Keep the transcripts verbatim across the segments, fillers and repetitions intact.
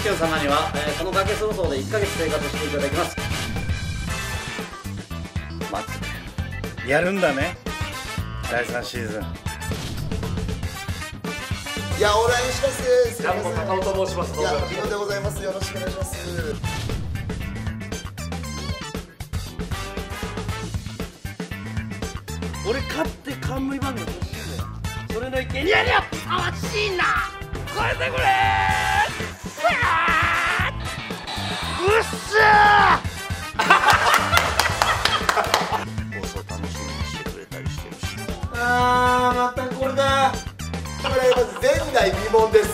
キュン様には、えー、この崖騒動でいっかげつ生活していただきます。 待つやるんだね、だいさんシーズン。 いや、お願いします。 ジャンボ高尾と申します。 いや、ビノでございます。よろしくお願いします。 俺勝って冠番組欲しいんだよ。それの意見にやりゃあわしいな。超えてくれー。うっしゃー放送楽しみにしてくれたりしてるし。 あー、またこれだ。これまず前代未聞です。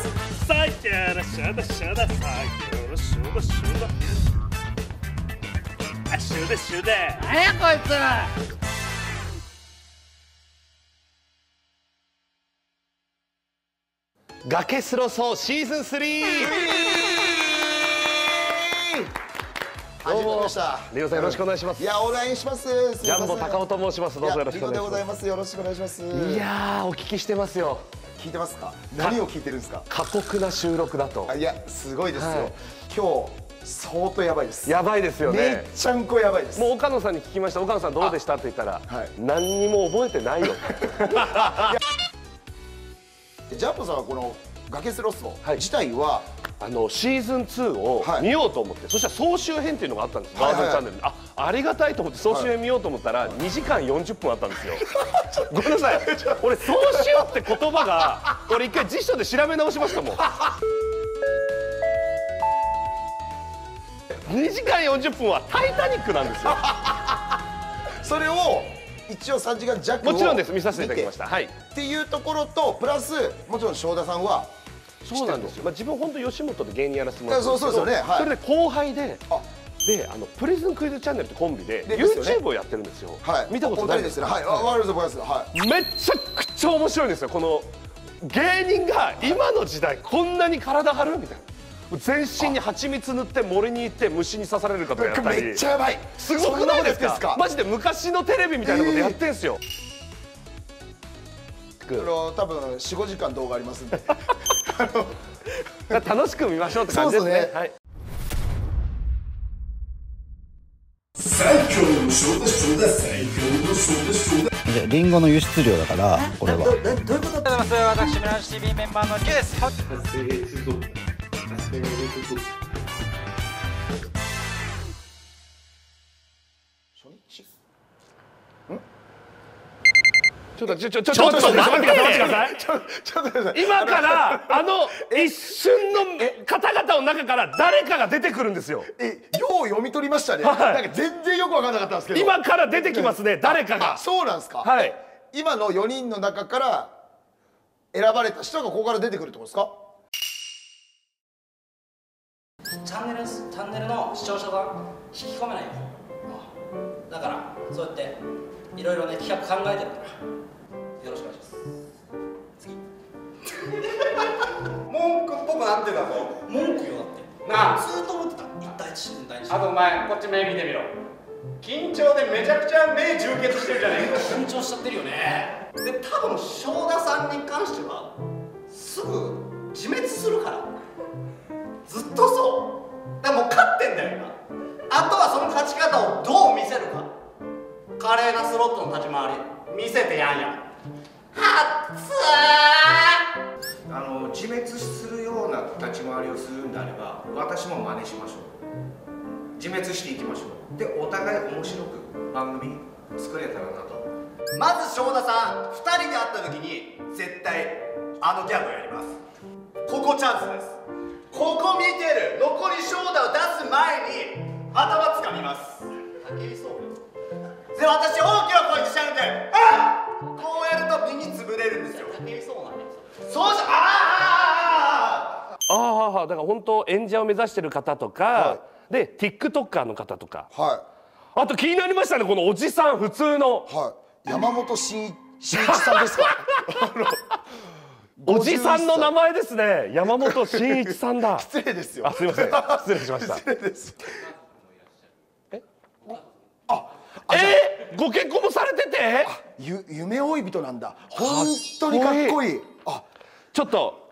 さいやらしゃだしゃださいよろしゅうだしゅうだあしゅうだしゅうだ。何やこいつ。崖スロソーシーズンスリー。 始まりました。 レオさんよろしくお願いします。 いや、お願いします。 ジャンボ高尾と申します。どうぞよろしくお願いします。 ビノでございます。よろしくお願いします。 いやー、お聞きしてますよ。 聞いてますか。何を聞いてるんですか。 過酷な収録だと。 あ、いや、すごいですよ。 はい、 今日相当やばいです。 やばいですよね。 めっちゃんこやばいです。 もう岡野さんに聞きました。岡野さんどうでしたって言ったら、 はい、 何にも覚えてないよ。 ジャンボさんはこの崖スロスト自体は、 あのシーズンツーを見ようと思って、はい、そしたら総集編っていうのがあったんですよ、ガーゼンチャンネルに。あ、ありがたいと思って総集編見ようと思ったら、はい、にじかんよんじゅっぷんあったんですよ。ごめんなさい、俺総集って言葉が俺一回辞書で調べ直しましたもん。にじかんよんじゅっぷんはタイタニックなんですよ。 それを一応さんじかん弱をもちろんです、見させていただきました。はい、 っていうところとプラスもちろん正田さんはそうなんですよ。まあ自分本当吉本で芸人やらせてもらってるんですけど、それで後輩で、であのプリズンクイズチャンネルってコンビで YouTube をやってるんですよ。見たことないですか。はい、わかりますわかります。めちゃくちゃ面白いんですよ。この芸人が今の時代こんなに体張るみたいな。全身に蜂蜜塗って森に行って虫に刺されるかとかやったり。 めっちゃやばい。 すごくないですか。マジで昔のテレビみたいなことやってんすよ。 多分よん、ごじかん動画ありますんで楽しく見ましょうって感じですね。はい。 最強のショーだショーだ最強のショーだショーだ。 でリンゴの輸出量だからこれは。 どういうこと？私村西 ティービー メンバーのキュです。 ちょっとちょちょちょちょっと待ってください。ちょちょっとください。今からあの一瞬の方々の中から誰かが出てくるんですよ。 え、よう読み取りましたね。なんか全然よく分かんなかったんですけど。 今から出てきますね、誰かが。 そうなんですか。 はい。 今のよにんの中から選ばれた人がここから出てくるってことですか。 チャンネルチャンネルの視聴者が引き込めないよ。だからそうやっていろいろね企画考えてるからよろしくお願いします。次。 文句っぽくなってたぞ。 文句よだってなあ。ずーっと思ってた。一対一シーズン第一。 あとお前こっち目見てみろ。緊張でめちゃくちゃ目充血してるじゃねえか。 緊張しちゃってるよね。 で多分正田さんに関してはすぐ自滅するから。ずっとそう。だからもう勝ってんだよ今。あとはその勝ち方をどう見せるか。華麗なスロットの立ち回り見せてやんよ。はっつー。あの自滅するような立ち回りをするんであれば私も真似しましょう。自滅していきましょう。でお互い面白く番組作れたらなと。まず正田さんふたりで会った時に絶対あのギャグやります。ここチャンスです。ここ見てる残り正田を出す前に頭つかみます。竹井壮で私大きな声でしゃべってあっこうやると耳つぶれるんですよ。竹井壮なんです。そうじゃああああ、だから本当演者を目指してる方とか、はい、で ティックトッカー の方とか、 はい、 あと気になりましたねこのおじさん普通の、 はい、山本慎一さんですか。 おじさんの名前ですね。山本慎一さんだ。 失礼ですよ。 あ、すみません。失礼しました。 失礼です。 え？あ、えー、ご結婚もされてて？ ゆ夢追い人なんだ。本当にかっこいい。あ、 ちょっと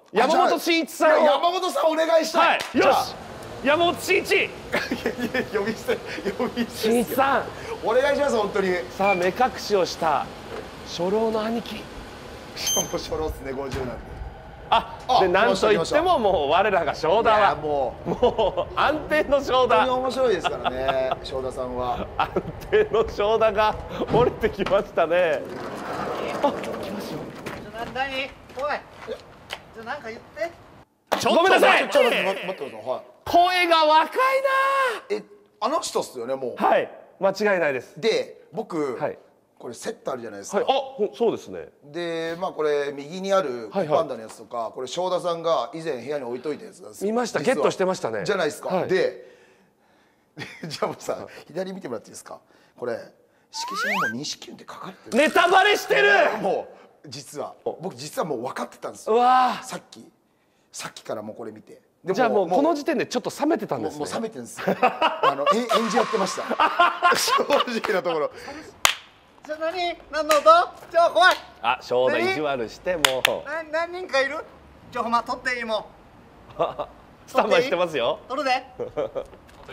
山本慎一さんを。 山本さんお願いしたい。 よし、山本慎一。 呼び捨て呼び捨て。 慎一さんお願いします本当に。 さあ目隠しをした初老の兄貴。 もう初老っすね、ごじゅうなんで。 あ、でなんといってももう我らが正田はもうもう安定の正本当に田。 面白いですからね、正田さんは。 安定の正田が降りてきましたね。あ、来ますよ。 何？おい、じゃなんか言って。 ごめんなさい。 ちょっと待って待ってください。はい。 声が若いえ、あの人っすよねもう。 な。はい、間違いないです。 で、僕、 はい、 これセットあるじゃないですか。 はい、あ、そうですね。 で、まあこれ右にあるパンダのやつとか、これ正田さんが以前部屋に置いといたやつなんですよ。 見ました。ゲットしてましたね。 じゃないですか。 はい、 で、じゃあもうさ、左見てもらっていいですか。これ色紙にも錦雲って書かれてる。 ネタバレしてる。 もう実は僕実はもう分かってたんですよ。 うわさっきさっきからもうこれ見て。 じゃあもうこの時点でちょっと冷めてたんですね。 もう冷めてるんですよ。あのえ演じやってました。正直なところ。 じゃあ何？何の音？ちょ怖い。 あ、正田意地悪してもう。 な何人かいる？ちょほんま取っていいもん。 スタンバイしてますよ。 取るで。 お取りくださ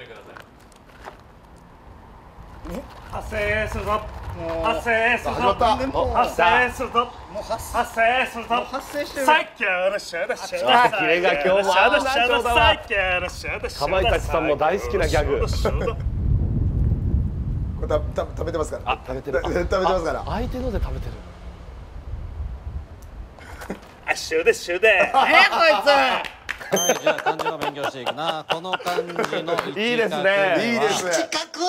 い。発生するぞ。発生するぞ。発生するぞ。 もう発発生するぞ。 発生してる。 さっきあのシャダシャあ、キレが今日もあるな、正田は。 さっきあのシャダシャダ。 かまいたちさんも大好きなギャグ。 これたた食べてますから。 あ、食べてる。 食べてますから。 相手ので食べてる。 あ、シュでシュで。 えこいつ。 はい、じゃあ漢字の勉強していくな。この漢字の一画いいですね。 いいですね。 四角？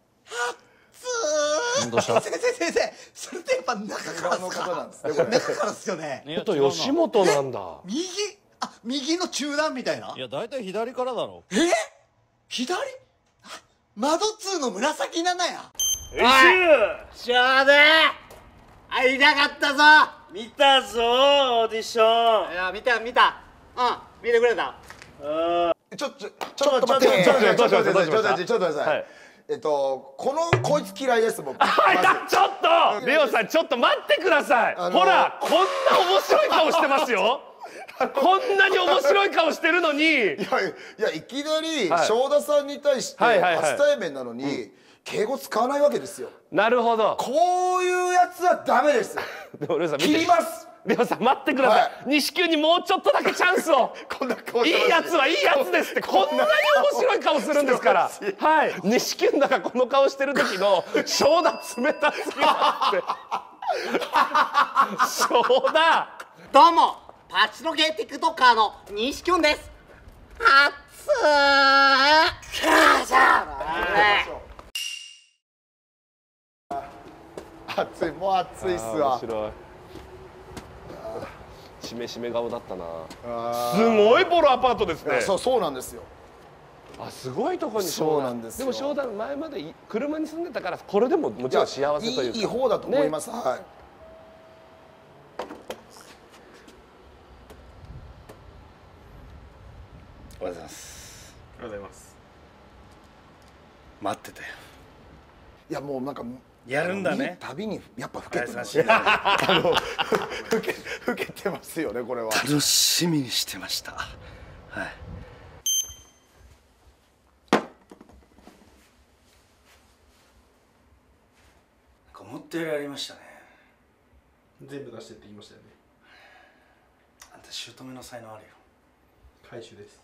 どうした？ 先生先生、それってやっぱ中からのですか？ 方なんですね。これ中からですよね。 ちょっと吉本なんだ。 右？あ、右の中段みたいな。 いや、大体左からだろ。 え？左？あ、窓通の紫七や。 おい、 しょうで。あ、いなかったぞ。 見たぞオーディション。 いや見た見た。うん、見てくれた。 ちょっとちょっと待って。ちょっと待って。ちょっと待って。ちょっと待って。ちょっと待って。 はい。 えっとこのこいつ嫌いです僕。 あ、いた、ちょっとレオさんちょっと待ってください。 あのーほら、こんな面白い顔してますよ。こんなに面白い顔してるのに。 いやいやいきなりはい正田さんに対してはいはいはい初対面なのに敬語使わないわけですよ。 なるほど。 こういうやつはダメです。 でもレオさん見て。 切ります。 レオさん待ってください。 は西球にもうちょっとだけチャンスを。 こんな顔いしてますいやつはいいやつですって、こんなに面白い顔するんですから。はい。西球だがこの顔してる時の正田冷たすぎだって。正田。 どうも、パチロゲーティックトッカーの西きゅんです。あっつー。カージャー。 熱い、もう熱いっす面わ。 白い。しめしめ顔だったな。 あすごいボロアパートですね。 ーそうそうなんですよ。 あ、すごいところにそうなんですよ。 でも正田前までい車に住んでたから、これでももちろん幸せというか。 いいいい方だと思います。はい。 おはようございます。おはようございます。待ってたよ。 いやもうなんかやるんだね。 見るたびにやっぱ老けてますね。あの老け老けてますよねこれは。 楽しみにしてました。はい。思ったよりありましたね。 全部出してって言いましたよね。 あんた姑の才能あるよ。 回収です。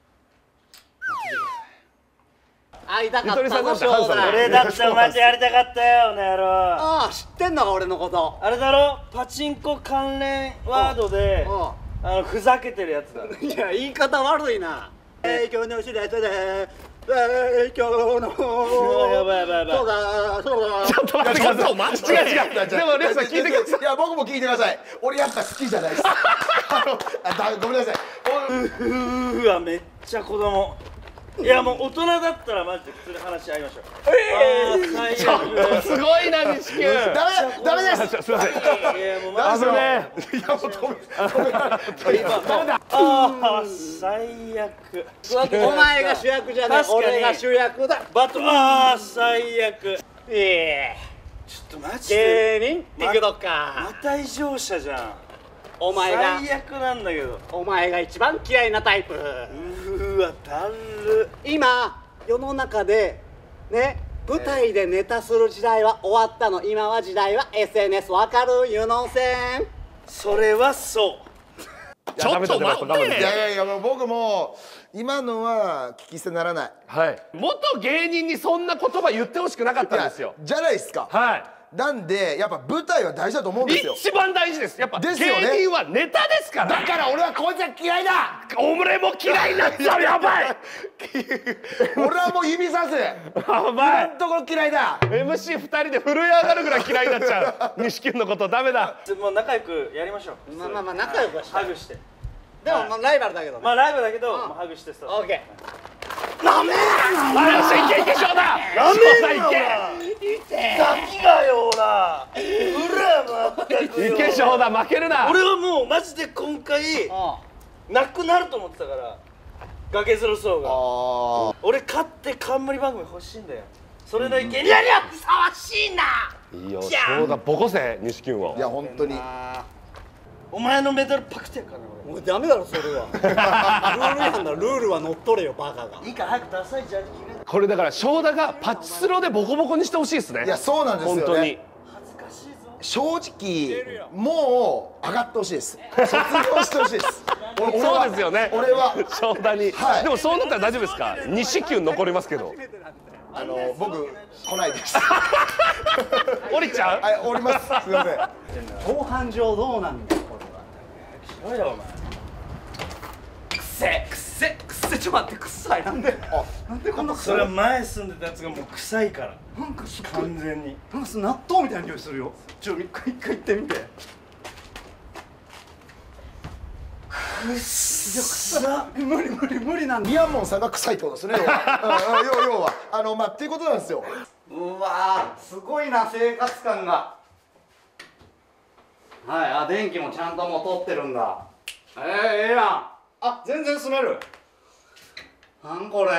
会いたかっゆとりさたぞ、 んだって正田。 俺だってお前とやりたかったよ、この野郎。 ああ、知ってんのか俺のこと。 あれだろ、パチンコ関連ワードでおうあのふざけてるやつだ。 いや言い方悪いな。えー、今日の知らせで、えー、今日のやばいやばいやばい。 そうだそうだ。 ちょっと待ってください。違う違う。でもレオさん聞いてください。 いや僕も聞いてください。俺やっぱ好きじゃないです。あのあだごめんなさい。 うわ、めっちゃ子供。いやもう大人だったらマジで普通に話し合いましょう。あー最悪。 すごいな西球。 ダメダメです。 すみません。 いやもうマジあぶねいやもう止め止められて。 あー最悪。 お前が主役じゃない。 確かに俺が主役だ。 バトあー最悪。ええちょっとマジで芸人ティックトッカまた異常者じゃん。 お前が最悪なんだけど。 お前が一番嫌いなタイプ。 うーわだる。 今世の中でね舞台でネタする時代は終わったの。今は時代は エスエヌエス。わかる？ユノンセン。 それはそう。 ちょっと待って。 いやいやいやもう僕も今のは聞き捨てならない。 はい。元芸人にそんな言葉言ってほしくなかったんですよ。 じゃないですか。 はい。 なんでやっぱ舞台は大事だと思うんですよ。 一番大事です。やっぱ芸ですよね人はネタですから。 だから俺はこいつは嫌いだ。 俺も嫌いになっちゃう。やばい。 俺はもう指さす。 やば今い。 んところ嫌いだ。 エムシー ふたりで震え上がるぐらい嫌いになっちゃう。錦のことダメだ。 もう仲良くやりましょう。 まあまあまあ仲良くはして。 ハグして。 でもまあライバルだけどね。 まあライブだけど、もうハグしてさ。 オッケー。 あ、よし、いけいけ、翔太。 やめんな、 い先がよ、ほら。裏まったくけ。 よ。 いけ、翔太、負けるな。 俺はもうマジで今回なくなると思ってたから、崖ズロソーが。俺勝って冠番組欲しいんだよ。それの意見にやりゃふさわしいな。 いいよ、翔太、ボコせ、錦君を。 いや本当に。 お前のメダルパクってやるからな。 もうダメだろそれは。ルール違反だ。ルールは乗っ取れよバカが。 いいから早くダサいジャージ決め。 これだから翔太がパチスロでボコボコにしてほしいですね。 いやそうなんですよね。 本当に。 正直もう上がってほしいです。卒業してほしいです。 そうですよね。 俺は翔太に。でもそうなったら大丈夫ですか。西級残りますけど。 あの僕来ないです。 降りちゃう？ はい降ります。すみません。 後半上どうなんだよこおいよお前。 れは。くせくせくせちょっと待って臭いなんで。あなんでこんな臭い。 それは前住んでたやつがもう臭いから。 なんかすごい完全に。 なんか納豆みたいな匂いするよ。ちょ一回一回行ってみて。 くっさ。 無理無理無理なんだ。 ミヤモンさんが臭いってことですね。要は要要はあのまあっていうことなんですよ。 うわーすごいな生活感が。はい、あ電気もちゃんともう通ってるんだ。えー、ええやん。あ全然住める。なんこれ。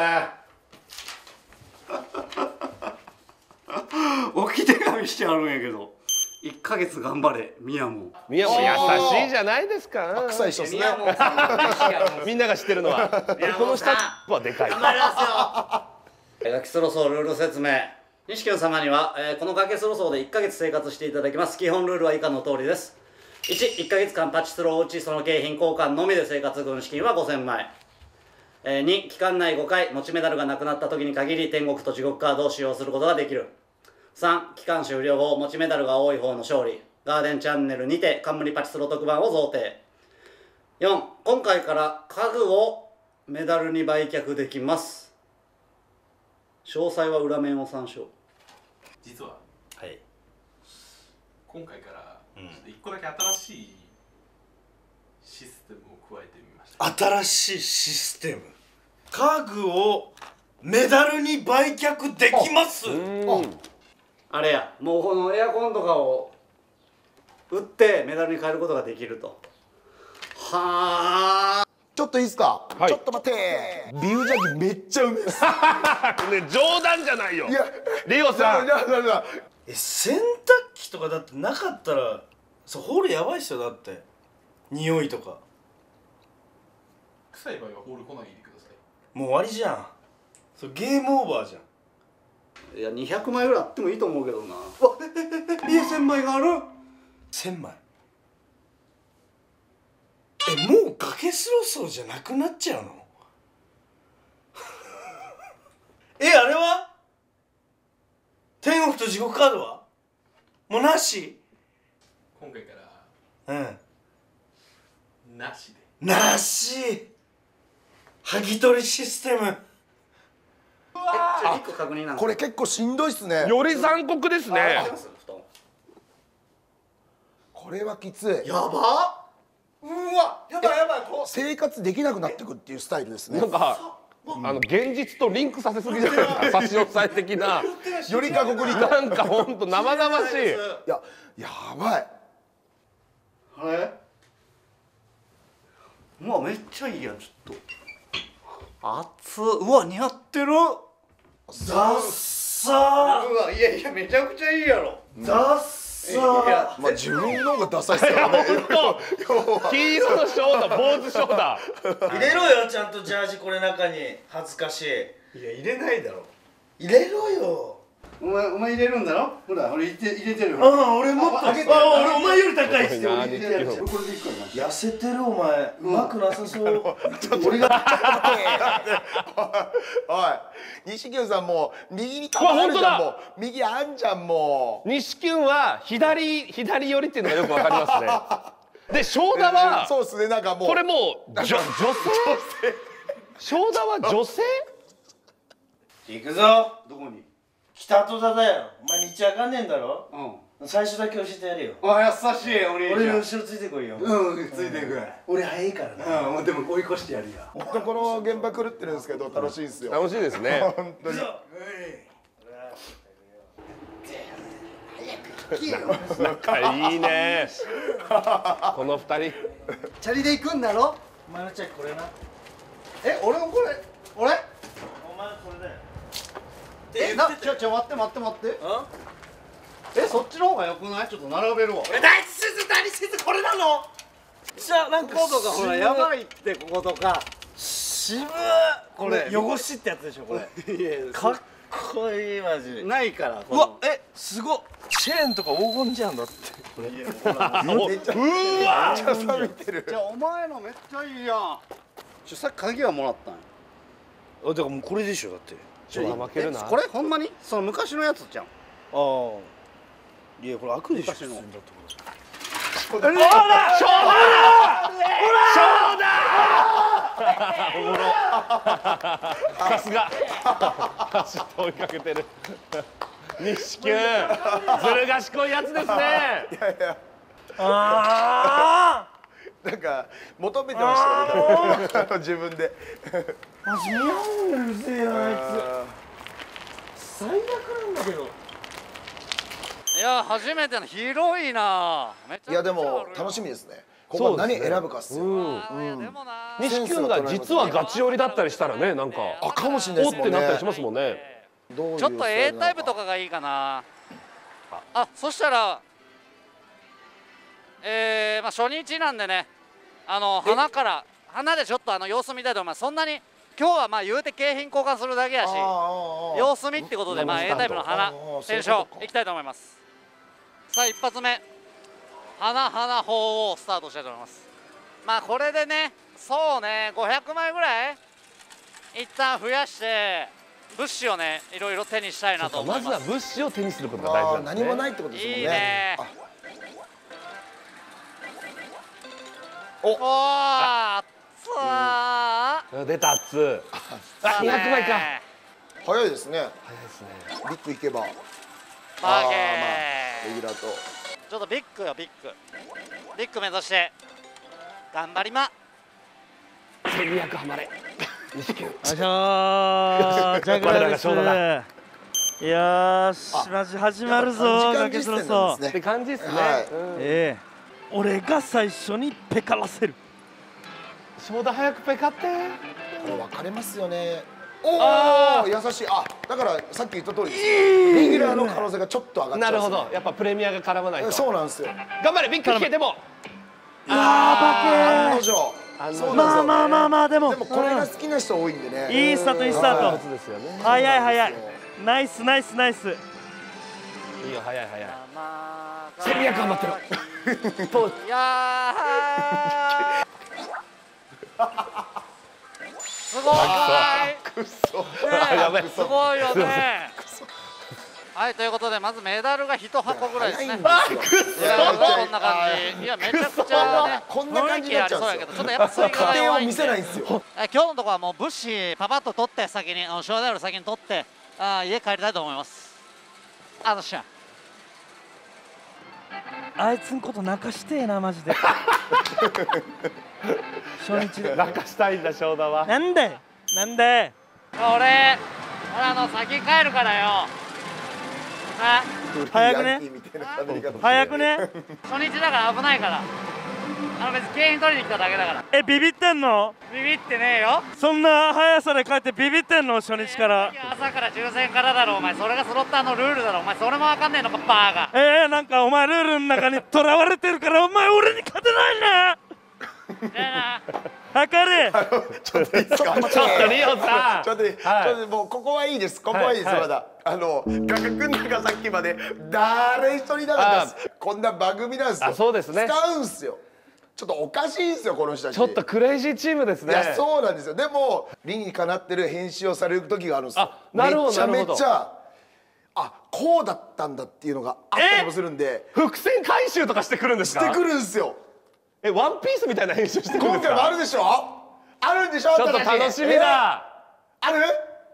置き手紙してあるんやけど。いっかげつ頑張れ宮本。 宮本優しいじゃないですか。 臭い人ですね。 みんなが知ってるのはこの下はでかい。 頑張りますよ。ガキスロソールール説明。西君様には、えー、このガキスロソーでいっかげつ生活していただきます。基本ルールは以下の通りです。いち、いっかげつかんパチスロを打ちその景品交換のみで生活軍資金はごせんまい。えー、に、期間内ごかい持ちメダルがなくなった時に限り天国と地獄カードを使用することができる。さん、期間終了後持ちメダルが多い方の勝利。ガーデンチャンネルにて冠パチスロ特番を贈呈。よん、今回から家具をメダルに売却できます。詳細は裏面を参照。 実ははい今回からうんちょっと一個だけ新しいシステムを加えてみました。 新しいシステム。家具をメダルに売却できます。 あれや、もうこのエアコンとかを売ってメダルに変えることができると。はあ。 ちょっといいですか。 はいちょっと待って。ビュージャギめっちゃうめえです。 ね冗談じゃないよ。 いやリオさん。 なななえ洗濯機とかだってなかったらそうホールやばいっすよ。だって匂いとか。 臭い場合はホール来ないでください。 もう終わりじゃん。それゲームオーバーじゃん。 いやにひゃくまいぐらいあってもいいと思うけどな。わええええせんまいがある。 せんまい。えもう崖スロソーじゃなくなっちゃうの？えあれは天国と地獄カードはもうなし？ 今回からうんなしで。 なし。剥ぎ取りシステム。 えちょっと一個確認なんです。 これ結構しんどいっすね。 より残酷ですね。 これはきつい。 やば。うわやばいやばい。こ生活できなくなってくっていうスタイルですね。 なんかあの現実とリンクさせすぎじゃないですか。差し押さえ的な。 より過酷に。 なんか本当生々しい。 いややばい。 あれうわめっちゃいいやん。ちょっと熱っ。うわ似合ってる。 ダッサー。 うわいやいやめちゃくちゃいいやろ。 ダッまあ自分の方がダサいっすからね。 黄色のショーダー、坊主ショーダー。入れろよちゃんとジャージこれ中に。恥ずかしい。 いや入れないだろ。 入れろよ。 お前お前入れるんだろ。ほら俺入れて入れてる。 ああ俺もっと。あ俺お前より高いっすよ。 これでいくから。 痩せてるお前。うまくなさそう。俺が。 おい、錦鯉さんもう右に構えるじゃんもう。右あんじゃんもう。 錦君は左左寄りっていうのがよくわかりますね。で正田はそうですねなんかもうこれもう女性。正田は女性？ 行くぞ。どこに？北戸田だよ。お前道わかんねえんだろ。うん。最初だけ教えてやるよ。 あ、優しいお兄ちゃん。 俺の後ろついてこいよ。 うん、ついていく。 俺早いからな。 うん、でも追い越してやるよ。 本当この現場狂ってるんですけど楽しいですよ。 楽しいですね。 本当に。 仲いいね。この二人。 チャリで行くんだろ。 お前のチャリこれな。 え、俺もこれ。俺？ お前これだよ。 え、な、ちょちょ待って待って待って。え、そっちの方が良くない？ちょっと並べるわ。 俺大地先生大地先生これなの？じゃあなんかこことかほらやばいってこことか。 渋これ汚しってやつでしょこれ。かっこいいマジ。 ないから。 うわえすごっ。チェーンとか黄金じゃんだって。これ。 めっちゃうわ。めっちゃ錆びてる。 じゃあお前のめっちゃいいやん。ちょさっき鍵はもらったんや。 あだからもうこれでしょだって。 ちょっと負けるな。 これほんまにその昔のやつじゃん。 ああ。いやこれ開くでしょ。 昔の。 ほら！ほら！ おもろ。さすが。走って追いかけてる。錦君、ずる賢いやつですね。いやいや。 ああ。なんか求めてましたよね。自分で。 マジ似合うんだようるせえなあいつ。最悪なんだけど。 いや初めての広いな。 いやでも楽しみですね。ここ何選ぶかっすよ。 錦君が実はガチ寄りだったりしたらねなんかあかもしれないですもんね。 おってなったりしますもんね。 ちょっと A タイプとかがいいかな。あそしたらえー、まあ初日なんでねあの花から花でちょっとあの様子見たいと思います。そんなに今日はまあ言うて景品交換するだけやし様子見ってことでまあ A タイプの花選手いきたいと思います。さあ一発目花花鳳凰スタートしたいと思います。まあこれでねそうねごひゃくまいぐらい一旦増やして物資をねいろいろ手にしたいなと思います。 まずは物資を手にすることが大事なんですね。 何もないってことですもんね。 いいね。おおあっつー出たっつあにひゃくまいか。 早いですね。 早いですね。 ビッグいけば。 バーゲー。 まあレギュラーと。 ちょっとビッグよビッグ。ビッグ目指して頑張りま。 せんにひゃくはまれ。錦君。 よいしょー。ジャグラーです。よーしマジ始まるぞ崖そろそろ。 って感じですね。 ええ。俺が最初にペカらせる。 正田早くペカって。 これ分かれますよね。おお優しい。あだからさっき言った通りです。レギュラーの可能性がちょっと上がっちゃう。 なるほど。やっぱプレミアが絡まないと。 そうなんですよ。 頑張れビッグ聞けでも。 ああバケー。 まあまあまあまあでも。 でもこれが好きな人多いんでね。 いいスタートいいスタート。早い早い。ナイスナイスナイス。いいよ早い早い。せんにひゃく頑張ってろ。 いやすごいくそすごいよね。はいということでまずメダルが一箱ぐらいですね。こんな感じ。いやめちゃくちゃねこんな感じになっちゃうんですよ。 ちょっとやっぱスイカが弱いんで見せないんですよ。 今日のところはもう物資パパッと取って先にショーダウル先に取ってあ家帰りたいと思います。あのしゃあいつんこと泣かしてえなマジで。初日で泣かしたいんだ正田は。 なんでなんで俺俺あの先帰るからよ。あ早くね早くね。 初日だから危ないからあの別に景品取りに来ただけだから。 え、ビビってんの？ ビビってねえよ。 そんな速さで帰ってビビってんの？初日から。 朝から抽選からだろお前。それがスロッターのルールだろお前。それもわかんねえのかバーが。 えー、なんかお前ルールの中にとらわれてるからお前俺に勝てないな。 じゃあな。 測れ。 ちょっといいですか。 ちょっとリオさん。 ちょっとちょっともうここはいいです。ここはいいですまだ。あの画角の中さっきまで誰一人いなかったです。こんな番組なんですよ。 そうですね。 使うんすよ。ちょっとおかしいんですよこの人たち。 ちょっとクレイジーチームですね。 いやそうなんですよ。でも理にかなってる編集をされる時があるんですよ。 あ、なるほどめちゃめちゃあこうだったんだっていうのがあったりもするんで。 伏線回収とかしてくるんですか。 してくるんですよ。 え、ワンピースみたいな編集してくるんですか。 今回もあるでしょ。あるんでしょ。 ちょっと楽しみだ。 ある？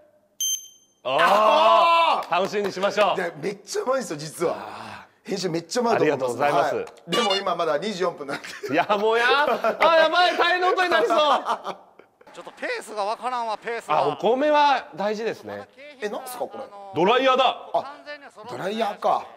ああ、楽しみにしましょう。 でめっちゃうまいんですよ実は。編集めっちゃうまいと思います。 ありがとうございます。 はい、でも今まだにじゅうよんぷんなんで。 いやもうや、あやばい大変なことになりそう。 ちょっとペースがわからんわペースが。 あ、お米は大事ですね。 え、なんすかこれ。 ドライヤーだ。 あ、ドライヤーか。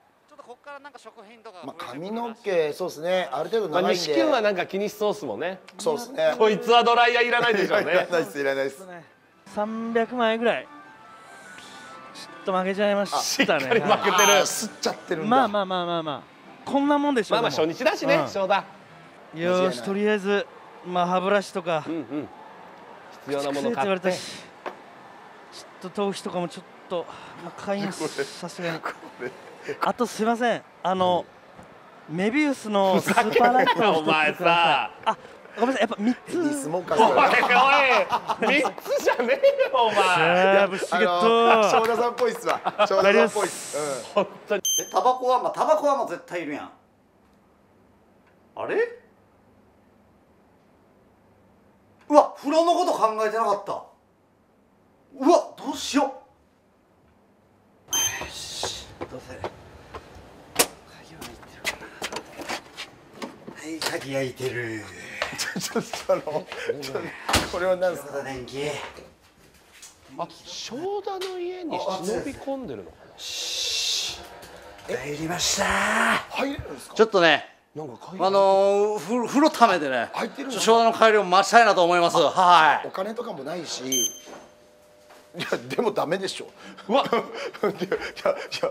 まあ髪の毛そうですね。ある程度長いんで。 西君はなんか気にしそうっすもんね。 そうですね。 こいつはドライヤーいらないでしょうね。 いらないですいらないです。 三百まいぐらい。ちょっと負けちゃいましたね。 しっかり負けてる。 吸っちゃってるんだ。 まあまあまあまあまあ。こんなもんでしょう。 まあまあ初日だしね。そうだ。 よしとりあえずまあ歯ブラシとか必要なもの買って。ちょっと頭皮とかもちょっと買いますさすがに。あとすいませんあのメビウスのスーパーライトをお前さあごめんなさいやっぱ三つ。 ミスモンカおいおい三つじゃねえよお前。 やぶしげと翔太さんっぽいっすわ。翔太さんっぽいっす。 本当に。 えタバコはまあタバコはもう絶対いるやん。あれ？うわ風呂のこと考えてなかった。うわどうしよう。よしどうせ鍵開いてるかな。はい鍵開いてる。 ちょっとあのこれは何ですか。 電気。 あ、翔太の家に忍び込んでるのかな。 入りました。 入れるんですか。 ちょっとねなんかあのー、風呂ためでね入ってるの。 翔太の帰りを待ちたいなと思います。はい。 お金とかもないし。いやでもダメでしょ。 うわ。 いやいやいや。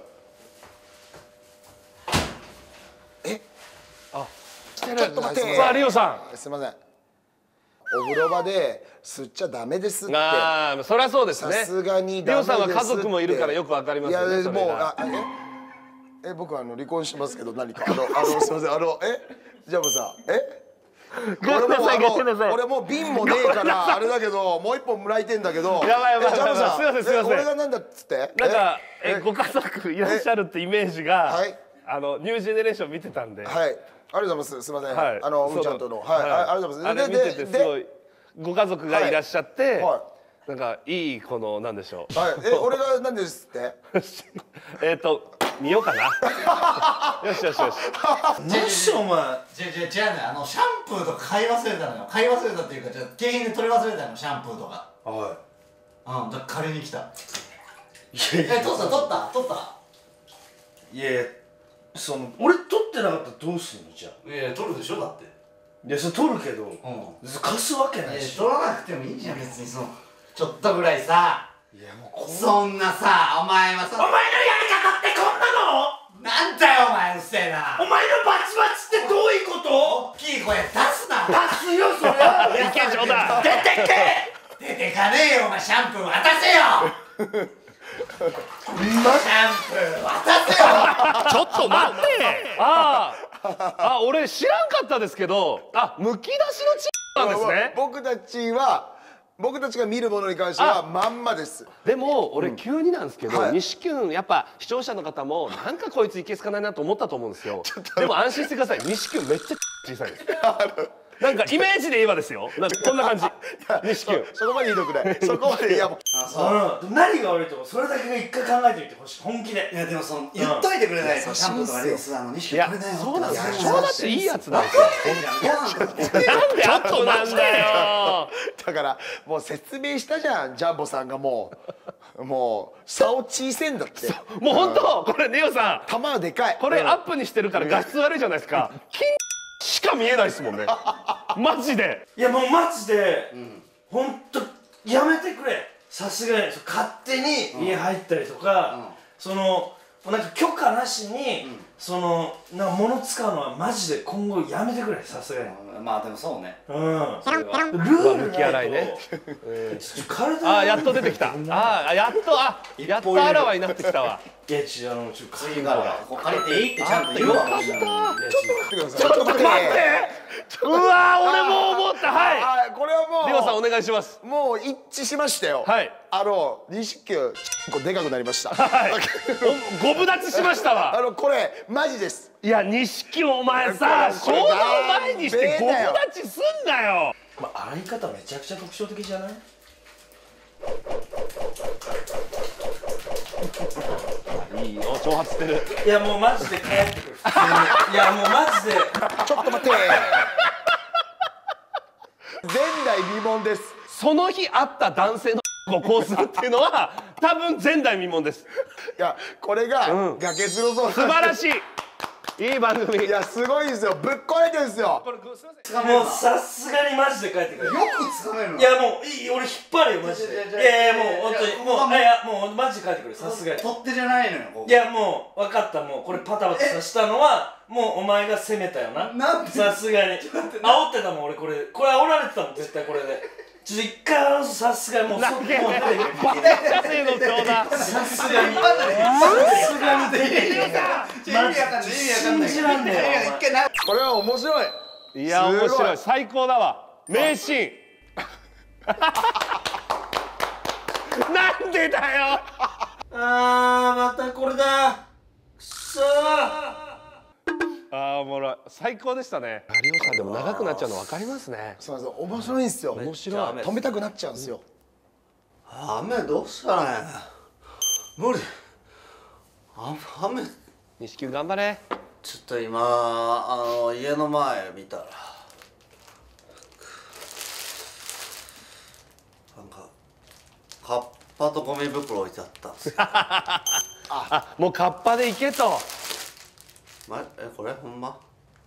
え。 あ。 ちょっと待って。 さあリオさん。すみません。お風呂場で吸っちゃダメですって。 ああ、そりゃそうですね。 さすがにダメですって。 リオさんは家族もいるからよくわかりますよね。 いやもうあええ僕はあの離婚してますけど何かあのあのすみませんあのえじゃあもうさえ。 ごめんなさいごめんなさい。 俺もう瓶もねえからあれだけどもう一本もらいてんだけど。 やばいやばいやばい。 すみませんすみません。 俺がなんだっつって。 なんかえご家族いらっしゃるってイメージがはいあのニュージェネレーション見てたんで。 はい。ありがとうございます。すみません。 はいあのうんちゃんとのはいありがとうございます。 あれ見ててすごいご家族がいらっしゃってなんかいいこのなんでしょう。 はい。え俺がなんですって。 えっと見ようかな。よしよしよし。 何しお前。 違う違う違うねあのシャンプーとか買い忘れたのよ。買い忘れたっていうかじゃ景品で取り忘れたのシャンプーとか。 はい。うんだから借りに来た。 いやいやえ取った取った取った。 いやいやその俺取ってなかったらどうすんのじゃあ。 いやいや取るでしょだって。 いやそれ取るけど貸すわけないし。 取らなくてもいいじゃん別にそのちょっとぐらいさ。 いやもうこそんなさお前はさお前のやり方ってこんなのなんだよお前うるせえな。 お前のバチバチってどういうこと？ 大きい声出すな。 出すよそりゃ。 いけちょうだ。 出てけ出てかねえよお前シャンプー渡せよ。シャンプー渡せよ。 ちょっと待って。あああ俺知らんかったですけどあむき出しのチなんですね。 僕たちは僕たちが見るものに関してはまんまです。 でも俺急になんですけど西君やっぱ視聴者の方もなんかこいついけすかないなと思ったと思うんですよ。でも安心してください西君めっちゃ小さいです。なんかイメージで言えばですよ。なんかこんな感じ。西君。 そこまでひどくない。そこまでいやもう。 あの何が悪いとかそれだけが一回考えてみてほしい本気で。 いやでもその言っといてくれないとシャンプーとかレースあの西君これだよ。 そうなんですよ。そうだっていいやつなんですよ。なんであとなんだよ。 だからもう説明したじゃんジャンボさんがもうもう差を小せんだって。 もう本当これネオさん。 球はでかい。 これアップにしてるから画質悪いじゃないですか。筋しか見えないですもんねマジで。 いやもうマジでほんとやめてくれ。さすがに勝手に家入ったりとか、そのなんか許可なしにそのなんか物使うのはマジで今後やめてくれ。さすがに。 まあでもそうね。 うん。ルール向き洗いね。ああやっと出てきた。ああやっとあやっとあらわになってきたわ。 いやちあのちょっと次から借りていいってちゃんと言うわ。 ちょっと待ってちょっと待ってうわ俺も思った。はいこれはもうリオさんお願いします。 もう一致しましたよ。はいあの錦球こうでかくなりました。はいごぶ立ちしましたわ。 あのこれマジです。 いや錦お前さ湘南を前にしてごぶ立ちすんなよ。 まあ洗い方めちゃくちゃ特徴的じゃない？ いいよ挑発してる。 いやもうマジで帰ってくる。いやもうマジでちょっと待って前代未聞です。 その日会った男性のこうするっていうのは多分前代未聞です。 いやこれが崖スロソー素晴らしいいい番組。 いやすごいですよ。ぶっこいてるんですよ。 もうさすがにマジで帰ってくる。 よくつかめるの。 いやもういい俺引っ張るよマジで。いやいやもう本当にもういやもうマジで帰ってくる。さすがに。 取っ手じゃないのよ。 いやもう分かった。もうこれパタパタさしたのはもうお前が攻めたよな。さすがに。煽ってたもん俺これこれ煽られてたもん絶対これで。ちょっと一回さすがにもうそこもうバカせのそうだ。 さすがにさすがに信じらんねえよ。 これは面白い。 いや面白い最高だわ名シーン。なんでだよ。 あーまたこれだ。くそー。 あーおもろい最高でしたね。リオさんでも長くなっちゃうの分かりますね。 そうなんですよ面白いんですよ。 面白い止めたくなっちゃうんですよ。 雨どうしたらね。無理。雨。 錦頑張れ。 ちょっと今あの家の前見たらなんかカッパとゴミ袋置いてあったんですよ。 あもうカッパで行けと。 ま、えこれほんま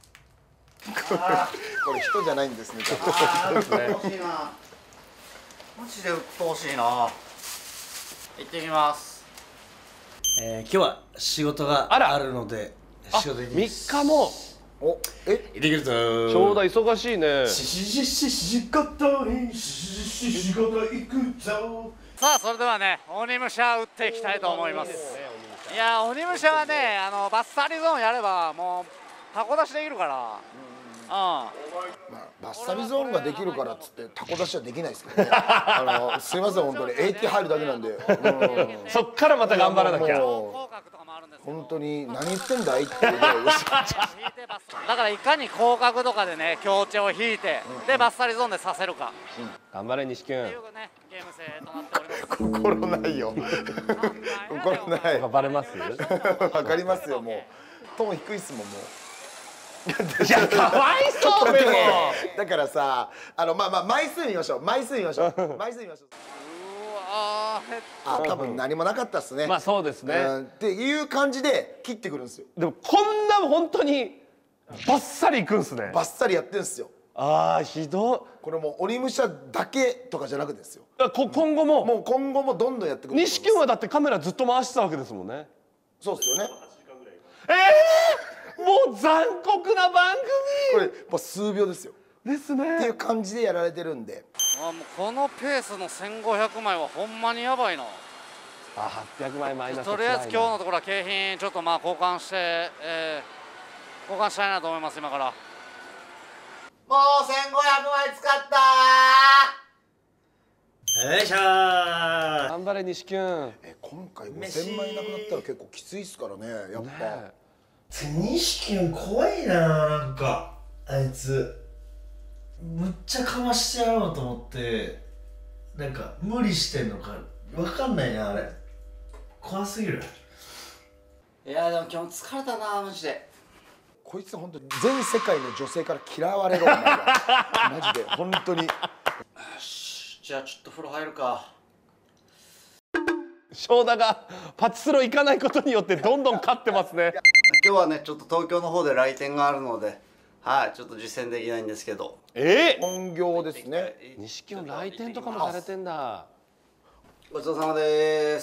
これ人じゃないんですね。 あーうっとうしいなマジでうっとうしいな。行ってきます。 えー、今日は仕事があるので仕事行ってきます。 みっかもおえ行ってくるぞー。 ちょうど忙しいね。 しししし仕事にししし仕事行くぞ。 さあそれではね鬼武者打っていきたいと思います。いや鬼武者はねあのバッサリゾーンやればもうタコ出しできるから。うん、まあ、 バッサリゾーンができるからっつってタコ出しはできないですけどね。あのすいません本当に エーティー 入るだけなんで、うん、 そっからまた頑張らなきゃ。 本当に何言ってんだいっていうぐらいだからいかに広角とかでね強調を引いて、うん、でバッサリゾーンでさせるか、 うん、頑張れ西君。 心ないよ。心ない。 バレます？ わかりますよもう。トーン低いっすもんもう。 いやかわいそうでも。 だからさあのまあまあ枚数見ましょう枚数見ましょう枚数見ましょう。あ多分何もなかったっすね。 まあそうですね、 うん、っていう感じで切ってくるんですよ。 でもこんな本当にバッサリいくんすね。 バッサリやってんすよ。 ああひどい。 これもう鬼武者だけとかじゃなくてですよ。 こ今後ももう今後もどんどんやってくる。 西君はだってカメラずっと回してたわけですもんね。 そうっすよね。 ええー、もう残酷な番組。 これもう数秒ですよ。 ですね。 っていう感じでやられてるんで。 あもうこのペースのせんごひゃくまいはほんまにやばいな。 あはっぴゃくまいマイナス。 とりあえず今日のところは景品ちょっとまあ交換して、えー、交換したいなと思います今から。 もうせんごひゃくまい使ったー。 よいしょー。 頑張れ西君。 え今回ごせんまいなくなったら結構きついっすからねやっぱ。ね、 西君怖いななんかあいつ。むっちゃかましてやろうと思ってなんか無理してんのかわかんないなあれ怖すぎる。 いやでも今日疲れたなマジで。 こいつ本当全世界の女性から嫌われろお前がマジで本当に。よしじゃあちょっと風呂入るか。 正田がパチスロ行かないことによってどんどん勝ってますね。 今日はねちょっと東京の方で来店があるのではい、ちょっと実践できないんですけど。 えー、本業ですね。 錦の来店とかもされてんだ。 ごちそうさまです。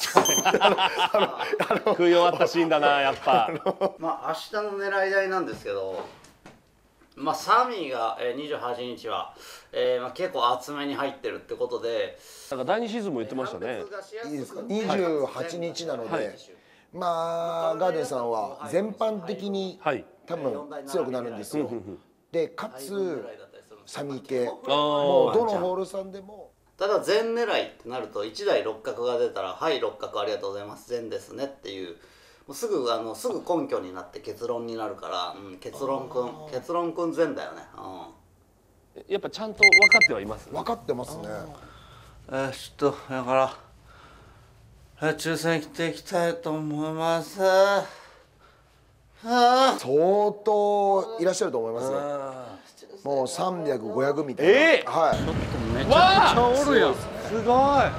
食い終わったシーンだな、やっぱ。 まあ明日の狙い台なんですけど、まあサミーがにじゅうはちにちは、えー、まあ結構厚めに入ってるってことで、 なんか第二シーズンも言ってましたね。 いいですか。にじゅうはちにちなので、はい、まあガーデンさんは全般的に多分強くなるんですよ。でかつサミー系、もうどのホールさんでも。 ただ全狙いってなるといちだい六角が出たら「はい六角ありがとうございます全ですね」っていう、もうすぐあのすぐ根拠になって結論になるから、うん、結論くん結論くん全だよね、 うん、やっぱちゃんと分かってはいます、 分かってますね。 えー、ちょっとだから抽選切っていきたいと思います。はあ、相当いらっしゃると思いますよ。もうさんびゃく、ごひゃくみたいな。えー、はい。 ちょっとめちゃくちゃおるやん。すごい。ちょ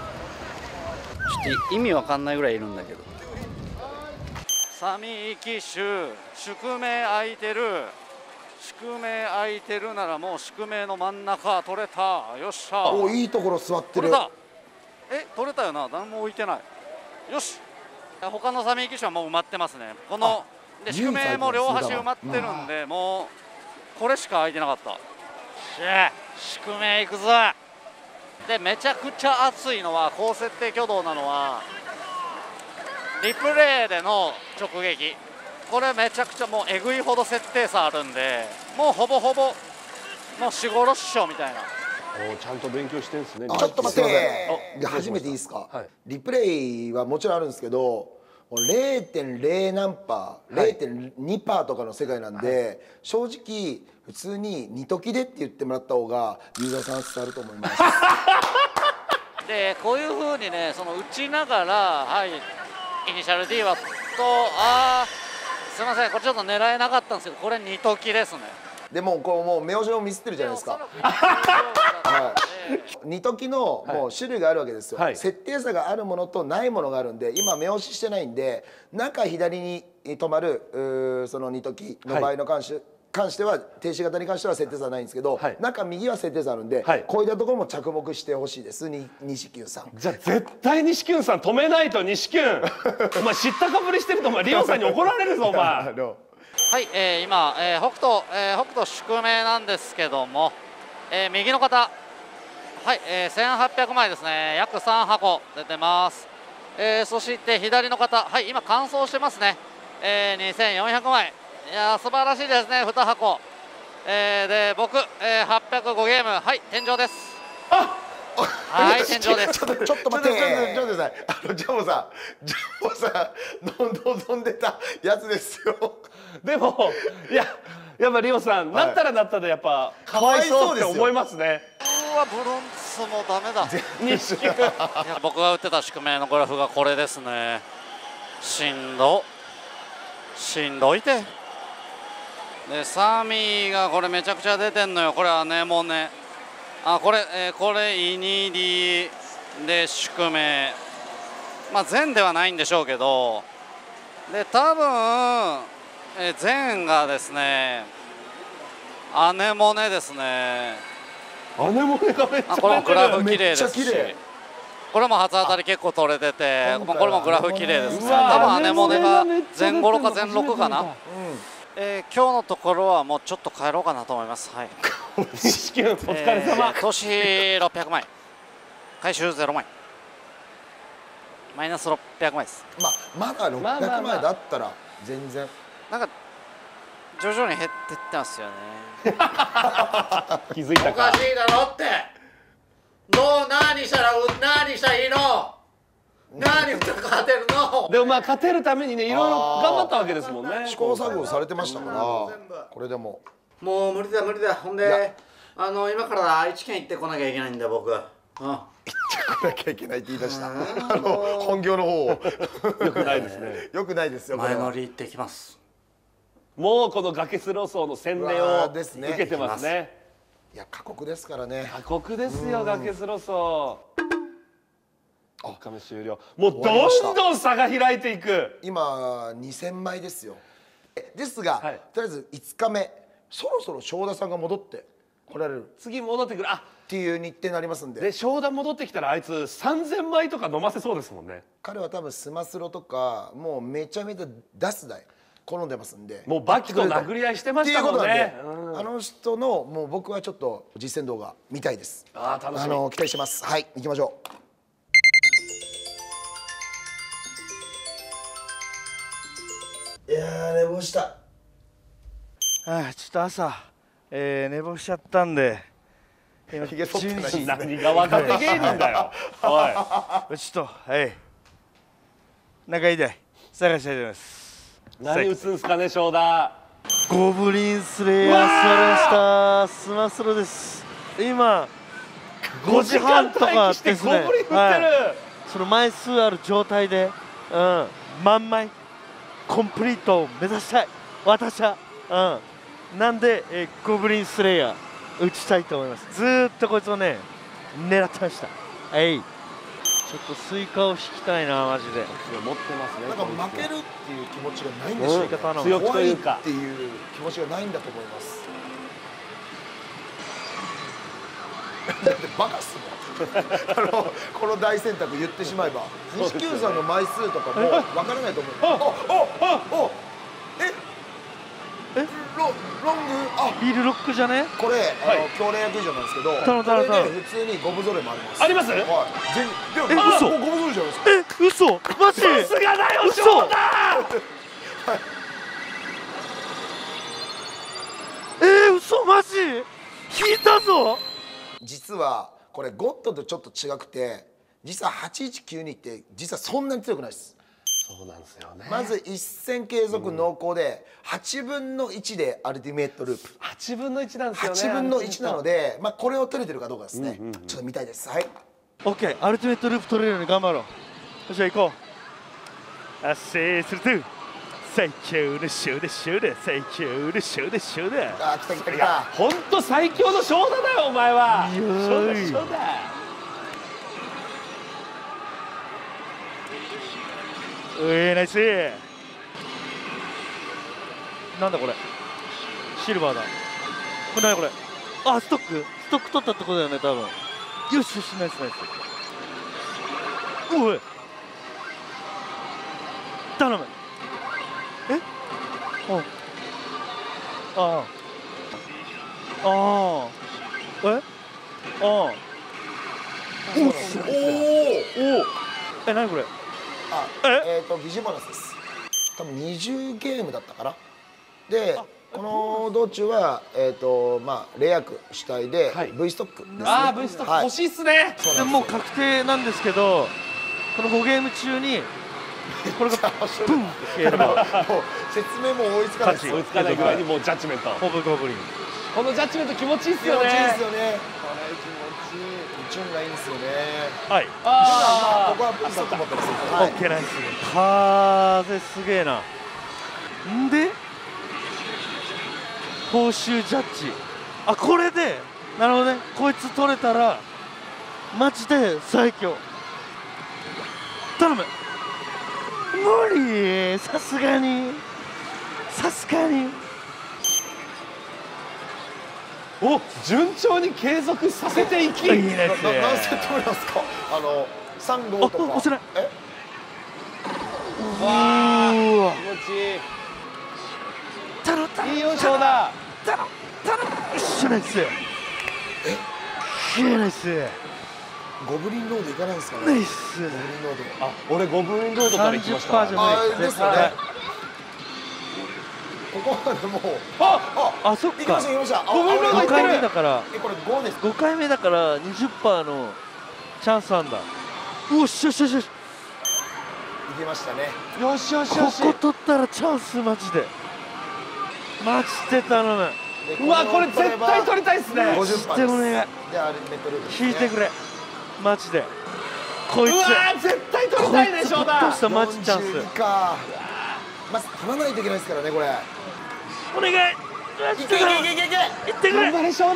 っと意味わかんないぐらいいるんだけど。 サミー騎手、宿命空いてる。宿命空いてるならもう宿命の真ん中取れた。よっしゃ。 お、いいところ座ってる。 取れた。え、取れたよな。何も置いてない。よし。他のサミー騎手はもう埋まってますね。こので宿命も両端埋まってるんで、もう。これしか空いてなかった。しゃ宿命いくぞ。でめちゃくちゃ熱いのは高設定挙動なのはリプレイでの直撃、これめちゃくちゃもうえぐいほど設定差あるんで、もうほぼほぼもうしごろっしょみたいな。 おちゃんと勉強してんですね。 ちょっと待って、初めていいですか、はい、リプレイはもちろんあるんですけど れいてんれい 何パー、れいてんに パーとかの世界なんで、はい、正直普通に二時でって言ってもらった方がユーザーさん伝わると思いますでこういうふうにね、その打ちながら、はい、イニシャル D はと、あーすみません、これちょっと狙えなかったんですけど、これ二時ですね。 でもこうもう目押しをミスってるじゃないですか。はい、二時のもう種類があるわけですよ、はい、設定差があるものとないものがあるんで、今目押ししてないんで、中左に止まるその二時の場合の関して、はい、関しては停止型に関しては設定差ないんですけど、はい、中右は設定差あるんで、はい、こういったところも着目してほしいです。に西久さん、 じゃあ絶対西久さん止めないと。西久お前知ったかぶりしてるとお前リオさんに怒られるぞお前はい、えー、今、えー、北斗、えー、北斗宿命なんですけども、えー、右の方、はい、えー、せんはっぴゃくまいですね、約さんはこ出てます。えー、そして左の方、はい、今乾燥してますね、えー、にせんよんひゃくまい、いやー素晴らしいですね、にはこ、えー、で僕、えー、はっぴゃくごゲーム、はい、天井です。あはい、天井です。 ちょっとちょっと待って、ちょっと待ってください。あのジャモさん、ジャモさん望んでたやつですよ。 でもいややっぱリオさん、はい、なったらなったでやっぱかわいそうって思いますね。 うわブロンツもダメだ。錦いや僕が打ってた宿命のグラフがこれですね。しんどしんどいて。でサミーがこれめちゃくちゃ出てんのよ。これはねもうねあこれ、えー、これイニリで宿命、まあ全ではないんでしょうけど、で多分え前がですねアネモネですね。 アネモネがめっちゃこれもグラフ綺麗ですし、これも初当たり結構取れてて、これもグラフ綺麗ですね。多分アネモネが前五か前六かな、うん、えー、今日のところはもうちょっと帰ろうかなと思います。はい錦お疲れ様、 えー、投資ろっぴゃくまい、回収ゼロまい、マイナスろっぴゃくまいです。 まあまだろっぴゃくまいだったら全然なんか徐々に減ってってますよね気づいたか。 おかしいだろって。どう何したら何したらいいの。何と勝てるの。 でもまあ勝てるためにねいろいろ頑張ったわけですもんね。 試行錯誤されてましたからこれでももう無理だ無理だ。ほんであの今から愛知県行ってこなきゃいけないんだ僕。うん行ってこなきゃいけないって言い出した。あの本業の方をよくないですね。 よくないですよ。 前乗り行ってきます。 もうこの崖スローソーの洗礼を受けてますね。 いや過酷ですからね。 過酷ですよ崖スローソー。あっかめ終了。もうどんどん差が開いていく。 今にせんまいですよ。ですが、はい、とりあえずいつかめそろそろ正田さんが戻って来られる、 次戻ってくるあっていう日程になりますんで。 で正田戻ってきたらあいつさんぜんまいとか飲ませそうですもんね。 彼は多分スマスロとかもうめちゃめちゃ出す台好んでますんで、 もうバキと殴り合いしてましたもんね。 あの人のもう僕はちょっと実践動画見たいです。 ああ楽しみ。 あの期待してます。はい、行きましょう。いやー寝坊した。 ああちょっと朝、えー、寝坊しちゃったんで今ひげ剃ってない。 何が若手芸人だよおいちょっとはい中井大探したいと思います。 何打つんすかね正田。 ゴブリンスレイヤー座りました。スマスロです。今ごじはんとかですね、はい、その枚数ある状態で、うん、満枚コンプリートを目指したい私は、うん、なんで、えー、ゴブリンスレイヤー打ちたいと思います。ずーっとこいつをね狙ってました。はいちょっとスイカを引きたいなマジで。 持ってますね。 なんか負けるっていう気持ちがないんでしょうか。 強気というかっていう気持ちがないんだと思います。だってバカっすもん。あのこの大選択言ってしまえば錦球さんの枚数とかもわからないと思う。おおおええロロングあビールロックじゃね。 これあの強連役以上なんですけど、これで普通にゴムゾレもあります。 あります？ はい。全え嘘？ ゴムゾレじゃないですか。 え嘘？マジ？ さすがだよ嘘正田。 えー、嘘マジ？引いたぞ。 実はこれゴッドとちょっと違くて、実ははちいちきゅうにって実はそんなに強くないです。 そうなんですよね。 まず一戦継続濃厚ではちぶんのいちでアルティメットループはちぶんのいちなんですよね。 はちぶんのいちなので、まあこれを取れてるかどうかですね。ちょっと見たいです。はい OK アルティメットループ取れるように頑張ろう。じゃあ行こう。あっせーすると最強のショーだショーだ最強のショーだショーだ。 あ来た来た来た。 本当最強の正田だよお前は。 いやー正田正田。 うえーナイス。なんだこれシルバーだ。これ何これ。あストックストック取ったってことだよね多分。よしよしナイスナイス。おい頼む。えおああああえああおおおえ何これ。 あえっと疑似ボーナスです。多分にじゅうゲームだったかな。でこの道中はえっとまあレアク主体で V ストックですね。 ああ V ストック欲しいっすね。 でもう確定なんですけど、このごゲーム中にこれがブンって消えればもう説明も追いつかないです。 追いつかないぐらいにもうジャッジメント。 ホブゴブリン。 このジャッジメント気持ちいいっすよね。 気持ちいいですよね。これ気持ちいい。チュンがいいんですよね。 はい。 ああここは V ストック持ってます。 オッケーナイス。風すげえな。んで報酬ジャッジ。あこれでなるほどね。こいつ取れたらマジで最強。頼む。無理さすがにさすがに。 お順調に継続させていき。 いいですね。 何セット目なんですか。あの三号とか。 押せない。 えうわ気持ちいい。 頼むいいよ正田。 頼む頼む。よっしゃナイス。えナイス。 ゴブリンロード行かないんですかね。 ナイス。 ゴブリンロード。 あ俺ゴブリンロードから行きました。 さんじゅっパーセントじゃないあですよね。ここまでもうああそっか。 行きました行きました。 ゴブリンロードごかいめだからえこれごです。 ごかいめだからにじゅっパーセントのチャンスあんだ。おっしゃよしよしよし。 行きましたね。 よしよしよし。 ここ取ったらチャンスマジで。マジで頼む。 うわこれ絶対取りたいっすね。 ごじゅっパーセントでもねでアルティメットループ。 引いてくれマジで。こいつうわ絶対取りたいね正こいつ田。 としたマジチャンス。 か。まず取らないといけないですからねこれ。 お願い。いけいけいけいけいってくれ。 頑張れ正田。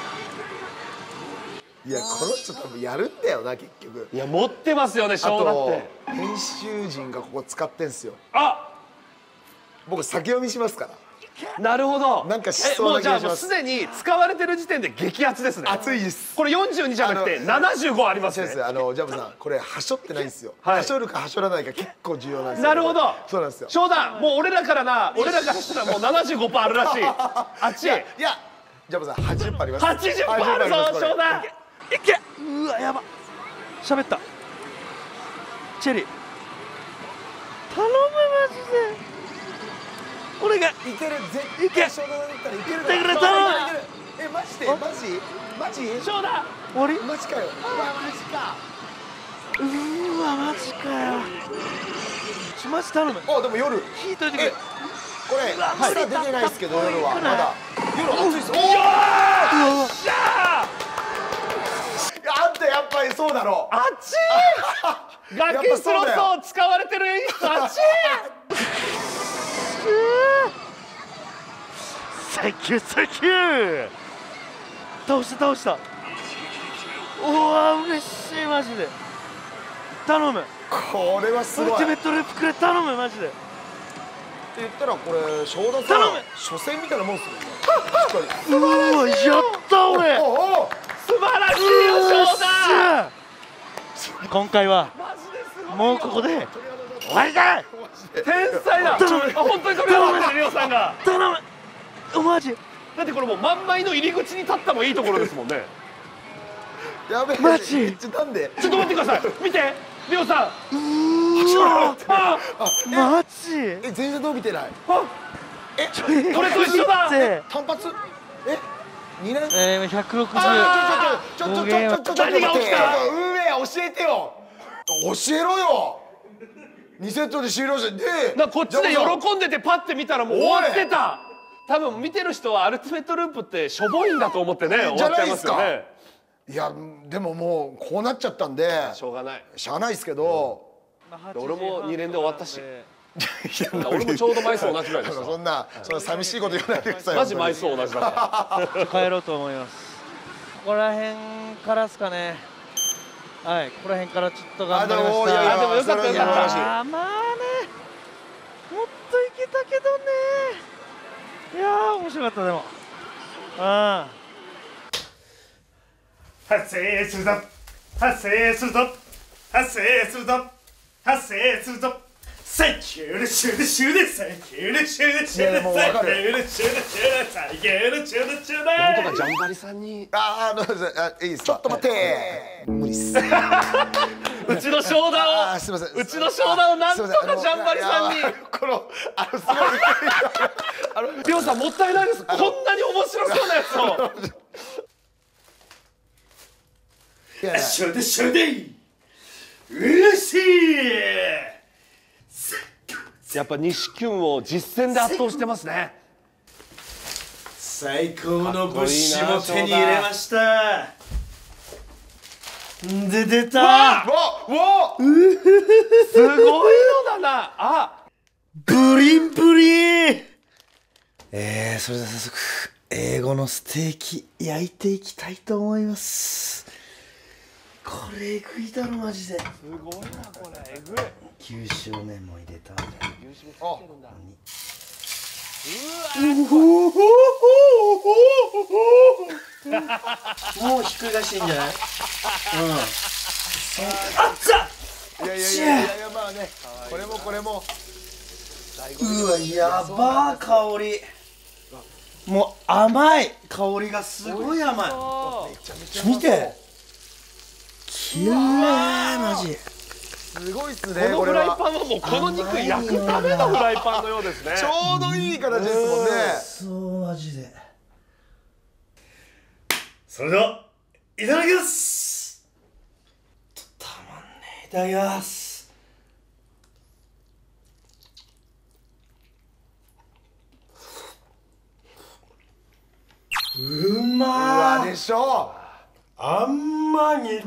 いやこの人多分やるんだよな結局。 いや持ってますよねあ正田っとて。 編集陣がここ使ってんすよ。 あ僕先読みしますから。 なるほど。 なんかしそうな気がします。 もうじゃあもうすでに使われてる時点で激アツですね。 熱いです。 これよんじゅうにじゃなくてななじゅうごありますね。 あのジャブさん、これはしょってないんですよ。はしょるかはしょらないか結構重要なんですよ。 なるほど。 そうなんですよ。 翔太、もう俺らからな、俺らからしたらもう ななじゅうごパーセント あるらしい。あっち。いやジャブさんはちじゅっパーセントあります。 はちじゅっパーセントあるぞ翔太。 いけ。うわやば。喋った。チェリー。頼むマジで。お願い。いける。絶対翔太だったらいける。 いける頼む。 えマジでマジマジ。 翔太。 終わり。 マジかよ。うわマジか。 うーわマジかよ。ちょマジ頼む。 あでも夜引いといてくれ。 これ朝出てないですけど夜はまだ夜暑いです。おお。 よっしゃー。あんたやっぱりそうだろう。 あっちー。崖スロット使われてる演出あっちー。 サンキューサンキュー。倒した倒した。おお嬉しいマジで。頼む。 これはすごい。 アルティメットループくれ頼むマジで。って言ったらこれ翔太さん初戦みたいなもんするよね。 うわやった俺。 素晴らしいよ翔太。 今回はもうここで終わりだ。 天才だ。本当に飛び上がってるリオさんが。 頼む。おマジ。 だってこれもう真ん前の入り口に立ったもいいところですもんね。 やべえ。 マジ。 なんで。 ちょっと待ってください。見てリオさん。 うわ。マジ。 え全然伸びてない。 えこれと一緒だ。 単発。え二年。 えーひゃくろくじゅう。 ちょちょちょちょちょちょちょ何が起きた。 運営教えてよ。教えろよ。にセットで終了して、でこっちで喜んでてパッて見たらもう終わってた。多分見てる人はアルティメットループってしょぼいんだと思ってね終わっちゃいますよね。 いやでももうこうなっちゃったんでしょうがない。 しゃあないですけど、 俺もに連で終わったし、俺もちょうど枚数同じぐらいでした。 そんなそんな寂しいこと言わないでください。 マジ枚数同じだった。 帰ろうと思います。ここら辺からですかね。はい、ここら辺からちょっと頑張りました。 あでもよかったよかった。 あまあね、もっといけたけどね。いやー面白かったでも。ああ。 発生するぞ。発生するぞ。発生するぞ。発生するぞ。サンキュールシュールシュールサンキュールシュールシュールサンキュールシュールシュールサンキュールシュールシュールシュール。 なんとかジャンバリさんに。 あああいいですか。ちょっと待って。無理っす。 うちの商談を。 すみません。 うちの商談をなんとかジャンバリさんに。 このあのすごい。 あのリオさんもったいないです。こんなに面白そうなやつを。 シューデシューデ嬉しい。 やっぱ西キュンを実戦で圧倒してますね。 最高の物資も手に入れました。で出た。 わわすごいのだな。あブリンブリン。えー、それでは早速英語のステーキ焼いていきたいと思います。これえぐいだろマジで。すごいなこれえぐい。 牛脂麺も入れた。 牛脂もつけるんだ。 もうひっくり返していいんじゃない？うん。あっつ。 いやいやいやいやまあね。これもこれも。 うわやばー香り。もう甘い香りがすごい甘い。見て。きれいマジ。 すごいっすね。 このフライパンはもうこの肉焼くためのフライパンのようですね。 ちょうどいい形ですもんね。 そうマジで。 それではいただきます。 たまんねえ。いただきます。うまー。 うわでしょ。 あんま肉。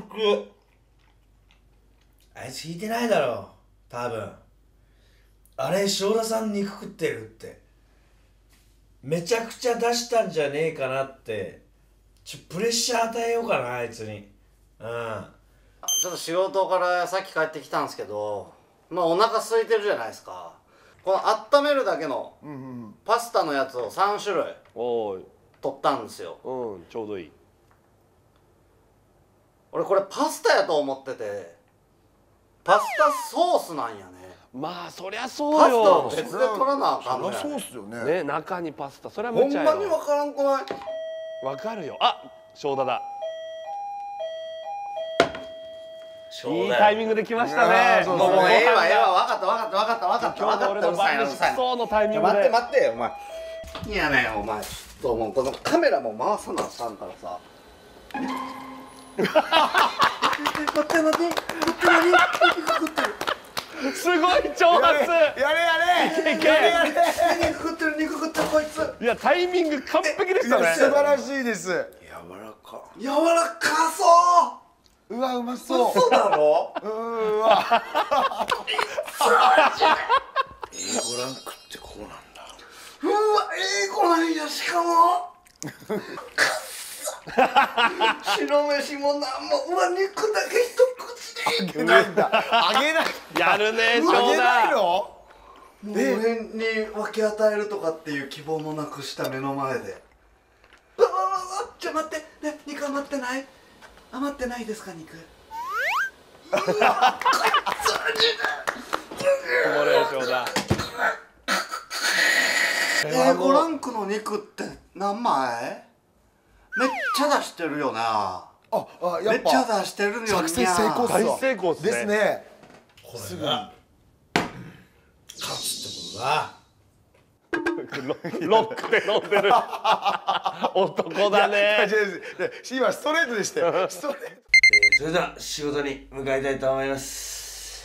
あいつ聞いてないだろう多分。あれ翔太さん肉食ってるってめちゃくちゃ出したんじゃねえかなって、ちょプレッシャー与えようかなあいつに。うん。 ちょっと仕事からさっき帰ってきたんですけど、まあお腹空いてるじゃないですか。 この温めるだけのパスタのやつをさん種類取ったんですよ。 うん、ちょうどいい。 俺これパスタやと思っててパスタソースなんやね。 まあそりゃそうよ。 パスタを別で取らなあかんのや。 そうっすよね。 ね、中にパスタ、それはほん無茶よ。 まに分からんくない？ わかるよ。あ、翔太だ。いいタイミングで来ましたね。 もうもうええわええわ、分かった分かった分かった分かった分かった。 俺の晩飯来そうのタイミングで。 待って待ってお前。いやねお前ちょっともうこのカメラも回さなあかんからさ。待って待って待って何？ すごい挑発。 やれやれ。 いけいけ。 肉食ってる肉食ってるこいつ。 いやタイミング完璧でしたね。 素晴らしいです。 柔らか柔らかそう。 うわうまそう。 嘘だろ？ うわ。 エーゴランクってこうなんだ。 うわ英語なんやしかも。白飯もなんもうわ肉だけ一口で。 あげないんだ。あげない。 やるね翔あげない太。 の？ もう俺に分け与えるとかっていう希望もなくした目の前で。うわわわわちょ待ってね肉余ってない？余ってないですか肉？うわこいつマジで。 これ翔太。 エーゴランクの肉って何枚？めっちゃ出してるよな。 ああやめっぱ。 っちゃ出してるよにゃ。 作戦成功っすわ。 大成功っすね。 ですね。 これが勝つってことだ。 ロックで飲んでる男だね。 今ストレートでしたよ。ストレート。 それでは仕事に向かいたいと思います。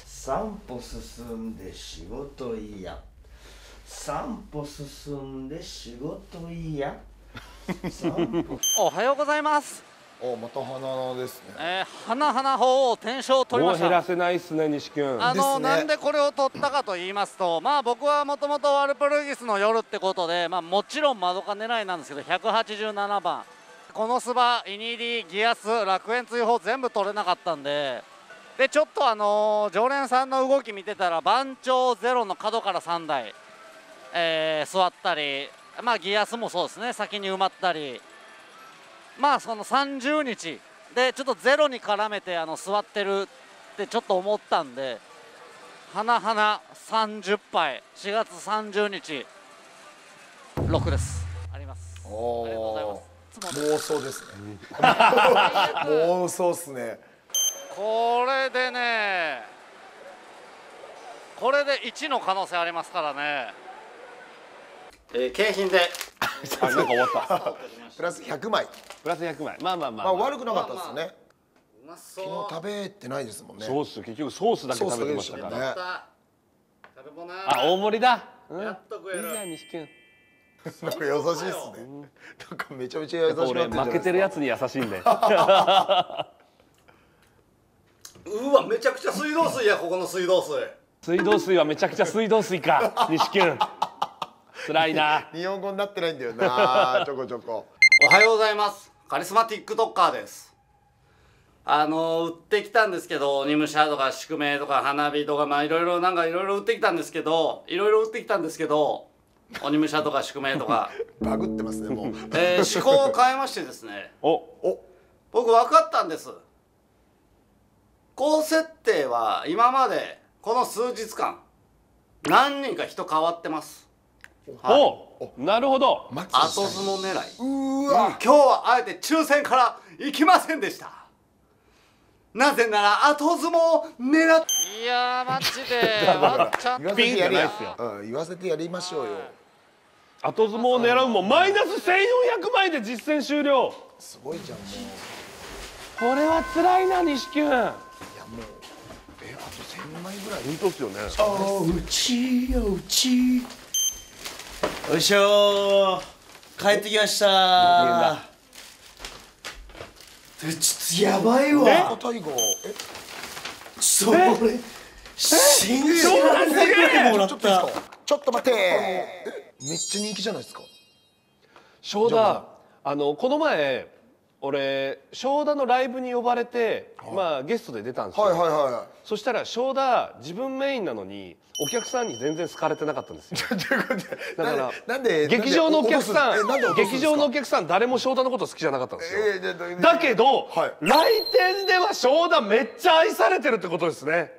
三歩進んで仕事いや。三歩進んで仕事いや。 おはようございます。 おまた花ですね。 えー、花花法を天正を取りました。 もう減らせないっすね西君。 あの、 ね、 なんでこれを取ったかと言いますと、まあ僕はもともとワルプルギスの夜ってことで、まあもちろんマドカ狙いなんですけどひゃくはちじゅうななばんこのスバイニリギアス楽園追放全部取れなかったんで、でちょっとあのー、常連さんの動き見てたら番長ゼロの角からさんだい、えー、座ったり、まあギアスもそうですね先に埋まったり、まあそのさんじゅうにちでちょっとゼロに絡めてあの座ってるってちょっと思ったんで、花々さんじゅっぱいしがつさんじゅうにちろくですあります。ありがとうございます。 妄想ですね。妄想っすね。 これでねこれでいちの可能性ありますからね。 えー、景品であなんか終わった。 プラスひゃくまい。 プラスひゃくまい。まあまあまあ、 まあ悪くなかったですよね。 うまそう。 昨日食べてないですもんね。 そうっす。結局ソースだけ食べてましたから。 ね、 カルボナあ大盛りだ。 うん、やっと食える。 いいや西君。 なんか優しいっすね。なんかめちゃめちゃ優しい。 俺負けてるやつに優しいんで。うわめちゃくちゃ水道水やここの水道水。 水道水はめちゃくちゃ水道水か西君。辛いな。 日本語になってないんだよな。ちょこちょこ。 おはようございます。カリスマティックトッカーです。あの売ってきたんですけど、ニムシャとか宿命とか花火とかまあいろいろなんかいろいろ売ってきたんですけど、いろいろ売ってきたんですけど。鬼武者とか宿命とかバグってますねもう、 えー、思考を変えましてですねおお僕分かったんです。高設定は今までこの数日間何人か人変わってます。 はい、おなるほど。 後相撲狙い。 うわ、 今日はあえて抽選から行きませんでした。なぜなら後相撲を狙っいやーマジでワンチャンピンじゃないですよ。うん、言わせてやりましょうよ。 後相撲を狙うもマイナスせんよんひゃくまいで実戦終了。 すごいじゃんもう。 これは辛いな西君。いやもうえあとせんまいぐらい。 本当ですよね。 おうちおうち。よいしょー。帰ってきましたー。ちょっとやばいわ。 え大悟えそれ信じられないぐらいもらった。 ちょっと待ってめっちゃ人気じゃないですか。 翔太あのこの前俺正田のライブに呼ばれて、まあゲストで出たんですよ。そしたら正田自分メインなのにお客さんに全然好かれてなかったんですよ。だからなんで劇場のお客さん劇場のお客さん誰も正田のこと好きじゃなかったんですよ。だけど来店では正田めっちゃ愛されてるってことですね。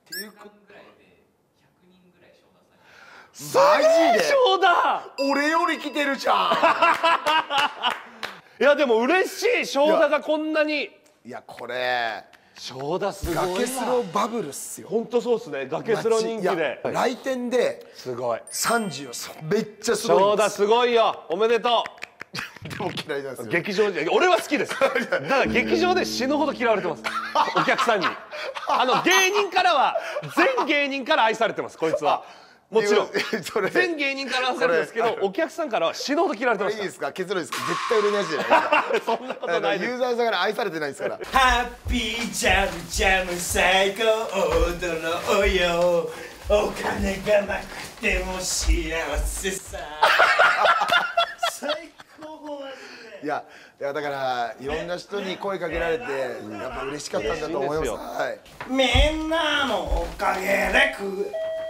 マジで正田俺より来てるじゃん。 いやでも嬉しい正田がこんなに。 いやこれ正田すごいわ。 崖スロバブルっすよ。 本当そうですね。崖スロ人気で来店ですごいさんじゅうめっちゃすごい。 正田すごいよ。おめでとう。でも嫌いなんですよ。 劇場で俺は好きです。だから劇場で死ぬほど嫌われてます。お客さんに。あの芸人からは全芸人から愛されてますこいつは。もちろん全芸人から愛されてるんですけどお客さんからは死ぬほど嫌われてます。 いいですか結論ですか絶対売れないやつじゃないですか。 そんなことないです。 ユーザーさんから愛されてないですから。 ハッピージャムジャム最高踊ろうよお金がなくても幸せさ。最高だね。 いやいやだからいろんな人に声かけられてやっぱ嬉しかったんだと思います。はい。 みんなのおかげでく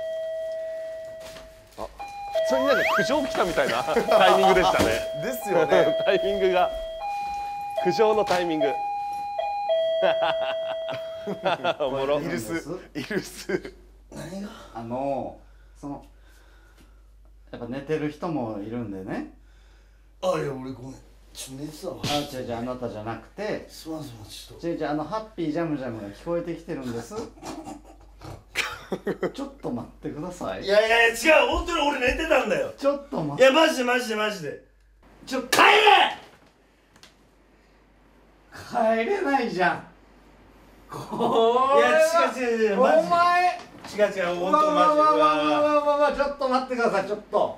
普通になんか苦情来たみたいなタイミングでしたね。 ですよね。 タイミングが苦情のタイミング。おもろ。 イルスイルス。 何が？ あのそのやっぱ寝てる人もいるんでね。 あいや俺ごめん。ちょっと寝てたわ。 あ違う違うあなたじゃなくて。 すまんすまんちょっと。 違う違うあのハッピージャムジャムが聞こえてきてるんです。ちょっと待ってください。 いやいや違う本当に俺寝てたんだよ。 ちょっと待って。 いやマジでマジでマジで。ちょ帰れ。 帰れないじゃん。 これいや違う違う違うマジで。お前。違う違う本当マジで。わわわわわわちょっと待ってくださいちょっと。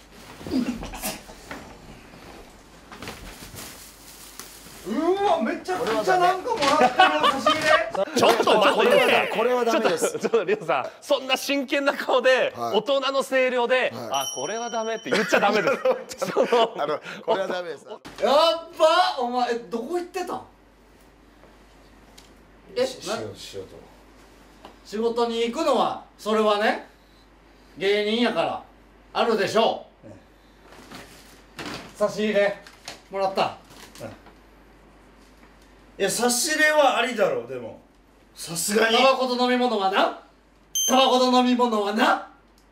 うわめちゃくちゃなんかもらったの差し入れ。 ちょっと待ってこれはダメです。 ちょっとリオさんそんな真剣な顔で大人の声量であこれはダメって言っちゃダメです。 あのこれはダメです。 やっばお前どこ行ってたん？えしようしようと。 仕事に行くのはそれはね芸人やからあるでしょう。差し入れもらった。 いや差し入れはありだろうでもさすがにタバコと飲み物はなタバコと飲み物はな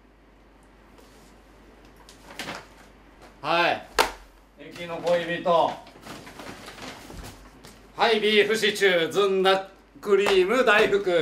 はい駅の恋人はいビーフシチューずんだクリーム大福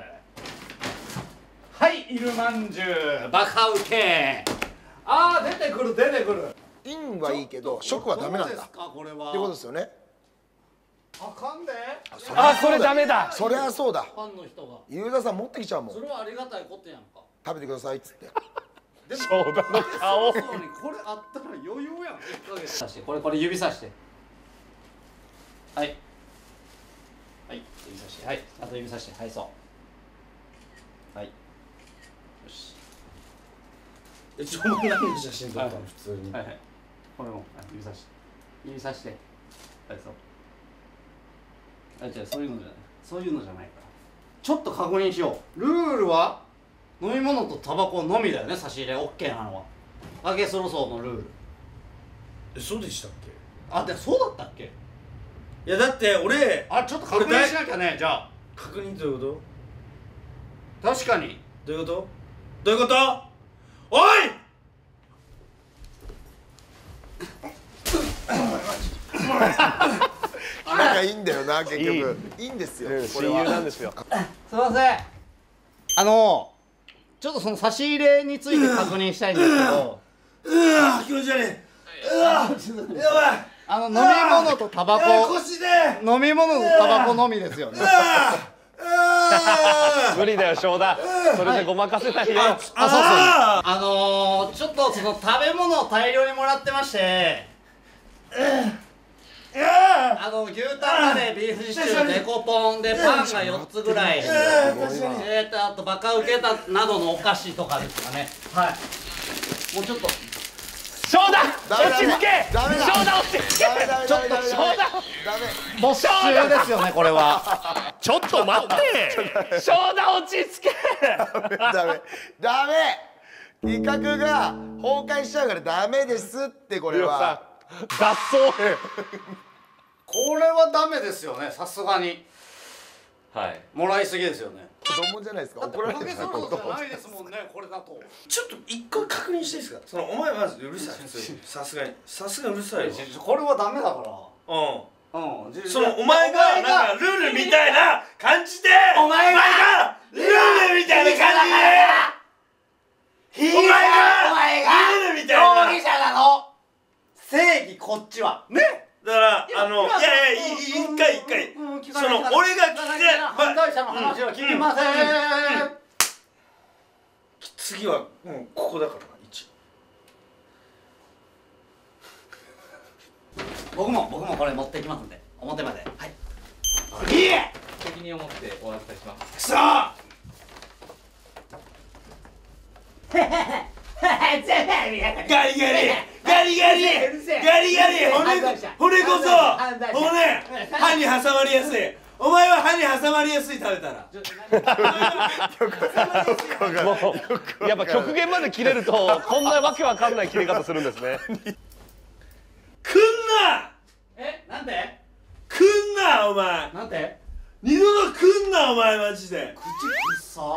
はいイルマンジュバカウケあー出てくる出てくるインはいいけど食はダメなんだっていうことですよね。 あかんであこれダメだ。 そりゃそうだ。 ファンの人がユーザーさん持ってきちゃうもん。 それはありがたいことやんか。 食べてくださいっつって。 でも正田の顔。 これあったら余裕やん。いっかげつさしてこれこれ指さして。はいはい指さしてはいあと指さしてはいそうはいよし。 えちょお前何の写真撮ったの普通に。 はいはいこれも指さして指さしてはいそう。あ、じゃあそういうのじゃないそういうのじゃないからちょっと確認しよう。ルールは飲み物とタバコのみだよね差し入れ OK なのは。揚げそろそろのルール。 えそうでしたっけ？ あでそうだったっけ？ いやだって俺あちょっと確認しなきゃねじゃあ。 確認どういうこ確かにとどういうことどういうことおい仲いいんだよな結局。いいんですよ親友なんですよ。 すいませんあのちょっとその差し入れについて確認したいんですけどうわ気持ち悪い。うわやばいあの飲み物とタバコ腰で飲み物とタバコのみですよね。 無理だよ正田それでごまかせないよ。 あそうそうあのー、ちょっとその食べ物を大量にもらってましてあの牛タンカレービーフシチューデコポンでパンがよっつぐらいえーとあとバカウケタなどのお菓子とかですかね。はいもうちょっと正田落ち着け正田落ち着けちょっと正田没収ですよねこれはちょっと待って正田落ち着けダメダメ企画が崩壊しちゃうからダメですってこれは脱走これはダメですよねさすがにはいもらいすぎですよね子供じゃないですか怒られてるじゃないですもんねこれだとちょっと一個確認していいですかそのお前まずうるさいさすがにさすがうるさいよこれはダメだからうんうん、 そのお前がなんかルールみたいな感じでお前がルールみたいな感じでお前がお前がルールみたいな容疑者なの正義こっちはねだからあのいやいや一回一回その俺が聞いて犯罪者の話は聞きません次はうんここだから僕も僕もこれ持っていきますんで表まではいいいえ責任を持ってお預かりしますくそーガリガリガリガリガリガリ骨骨こそ骨歯に挟まりやすいお前は歯に挟まりやすい食べたらもうやっぱ極限まで切れるとこんなわけわかんない切れ方するんですねくんなえなんでくんなお前なんで二度とくんなお前マジで口くそ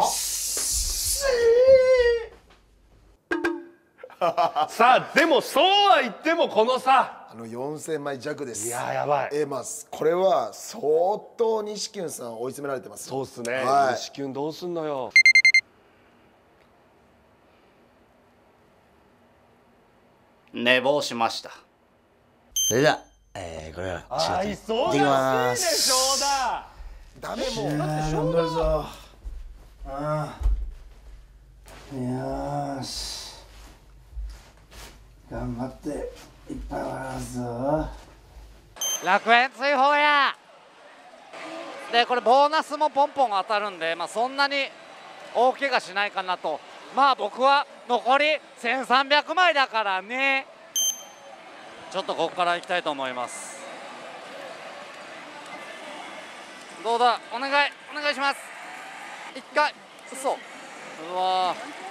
さあでもそうは言ってもこのさあのよんせんまい弱ですいややばいえますこれは相当西キュンさん追い詰められてますそうっすね、 はい、 西キュンどうすんのよ寝坊しましたそれでは、えー、これはあいそうできまだしいねす正田ダメもう頑張るぞああよーし頑張っていっぱい笑うぞ楽園追放やでこれボーナスもポンポン当たるんで、まあ、そんなに大怪我しないかなとまあ僕は残りせんさんびゃくまいだからねちょっとここからいきたいと思いますどうだお願いお願いします一回嘘うわ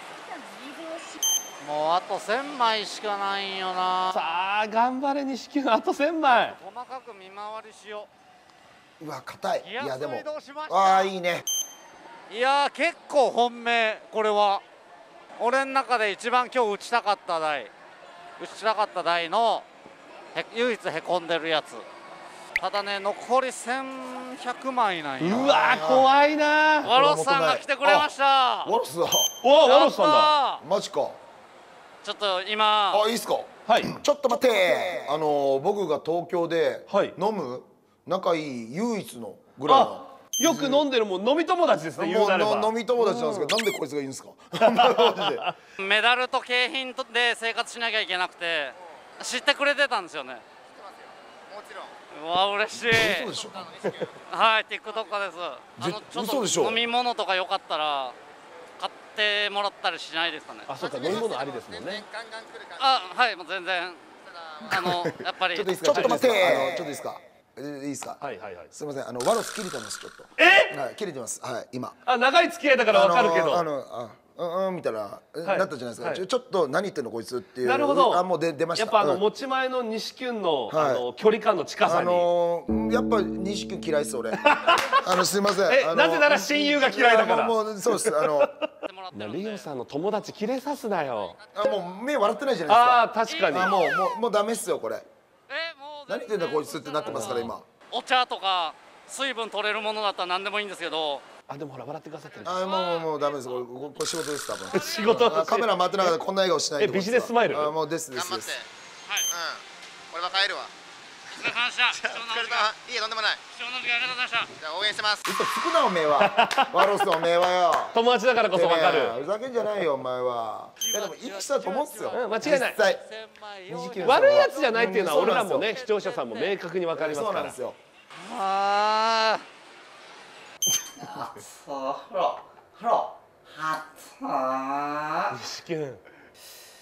もうあとせんまいしかないんよなさあ頑張れ西キュンあとせんまい細かく見回りしようわ硬いいやでも移動しましたああいいねういやー結構本命これは俺の中で一番今日打ちたかった台打ちたかった台のへ唯一へこんでるやつただね残りせんひゃくまいなんやうわ怖いなワロスさんが来てくれましたワロスだおワロスさんだマジかちょっと今あいいっすかはいちょっと待ってあの僕が東京で飲む仲いい唯一のぐらいのよく飲んでるもん飲み友達ですね言うなれば飲み友達なんですけどなんでこいつがいいんですかメダルと景品で生活しなきゃいけなくて知ってくれてたんですよねもちろんうわ嬉しい嘘でしょはい TikTok ですあのちょっと飲み物とかよかったら買ってもらったりしないですかねあそうか飲み物ありですもんねあはいもう全然あのやっぱりちょっといいですかちょっと待ってあのちょっといいですかいいですかはいはいはいすみませんあのワロス切れてますちょっとえはい切れてますはい今あ長い付き合いだからわかるけどあのあうんうんみたいななったじゃないですかちょちょっと何言ってんのこいつっていうなるほどあもう出出ましたやっぱあの持ち前の西キュンのあの距離感の近さにあのやっぱ西君嫌いっす俺あのすいませんえなぜなら親友が嫌いだからもうそうですあのリオさんの友達キレさすなよあもう目笑ってないじゃないですかああ確かにあもうもうもうダメっすよこれ何言ってんだこいつってなってますから今お茶とか水分取れるものだったら何でもいいんですけどあでもほら笑ってくださってるあもうもうもうダメですこれこれ仕事です多分仕事カメラ回ってながらこんな笑顔しないえビジネススマイルあもうですですですはいうん俺は帰るわお疲れ様でした貴重なお時間いいえとんでもない貴重なお時間ありがとうございましたじゃあ応援してます嘘つくなおめえはワロスおめえはよ友達だからこそわかるふざけんじゃないよお前はいやでもいい人だと思うんすようん間違いない実際悪いやつじゃないっていうのは俺らもね視聴者さんも明確にわかりますからそうなんですよああそうほらほらはっ西キュン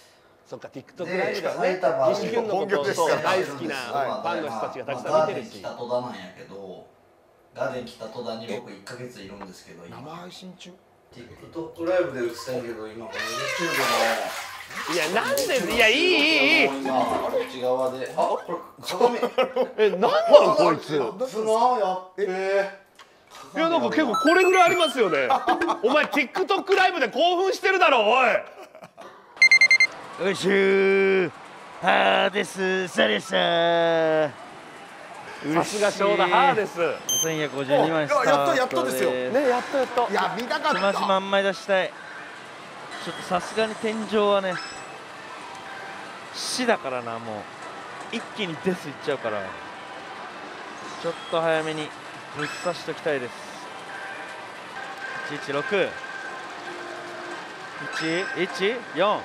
そっか TikTok ライブではね西君のことを大好きなファンの人たちがたくさん見てるし。 ガーデン来た戸田なんやけど、ガーデン来た戸田に僕いっかげついるんですけど、 生配信中 TikTok ライブで映ってんけど、今この YouTube のいやなんでいやいいいいいい今こっち側で、あこれ鏡えなんなのこいつ砂やっていやなんか結構これぐらいありますよねお前 TikTok ライブで興奮してるだろおいよいしょーはーですされささすが翔太はーですごせんひゃくごじゅうにまいスタートやっとやっとですよねやっとやっといや見たかったしましまんまい出したいちょっとさすがに天井はね死だからなもう一気にデスいっちゃうからちょっと早めにぶっ刺しときたいですいちいちろく いちいちよん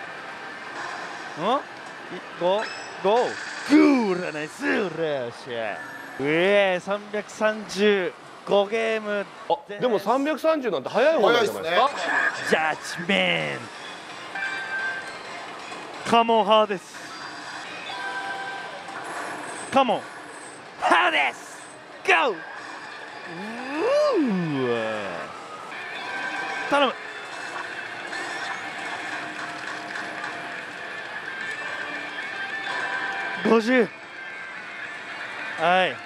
んごごグーラナイスーラーシャうえーさんびゃくさんじゅうごゲームでもさんびゃくさんじゅうなんて早い方なんじゃないですかジャッジメンカモンハーですカモンハーですゴーうー頼むごじゅうはい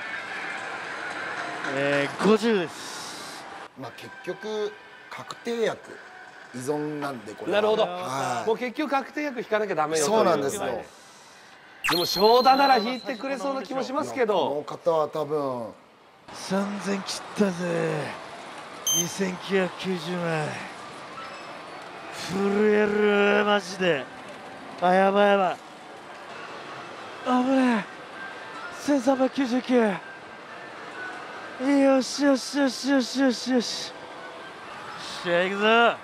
えー、ごじゅうですまあ結局確定薬依存なんでこれなるほど、 はい、 もう結局確定薬引かなきゃダメよそうなんですよでも翔太なら引いてくれそうな気もしますけどこの方は多分さんぜん切ったぜにせんきゅうひゃくきゅうじゅうまい震えるマジであやばいやばい危ねえせんさんびゃくきゅうじゅうきゅうよしよしよしよしよしよししゃあいくぞ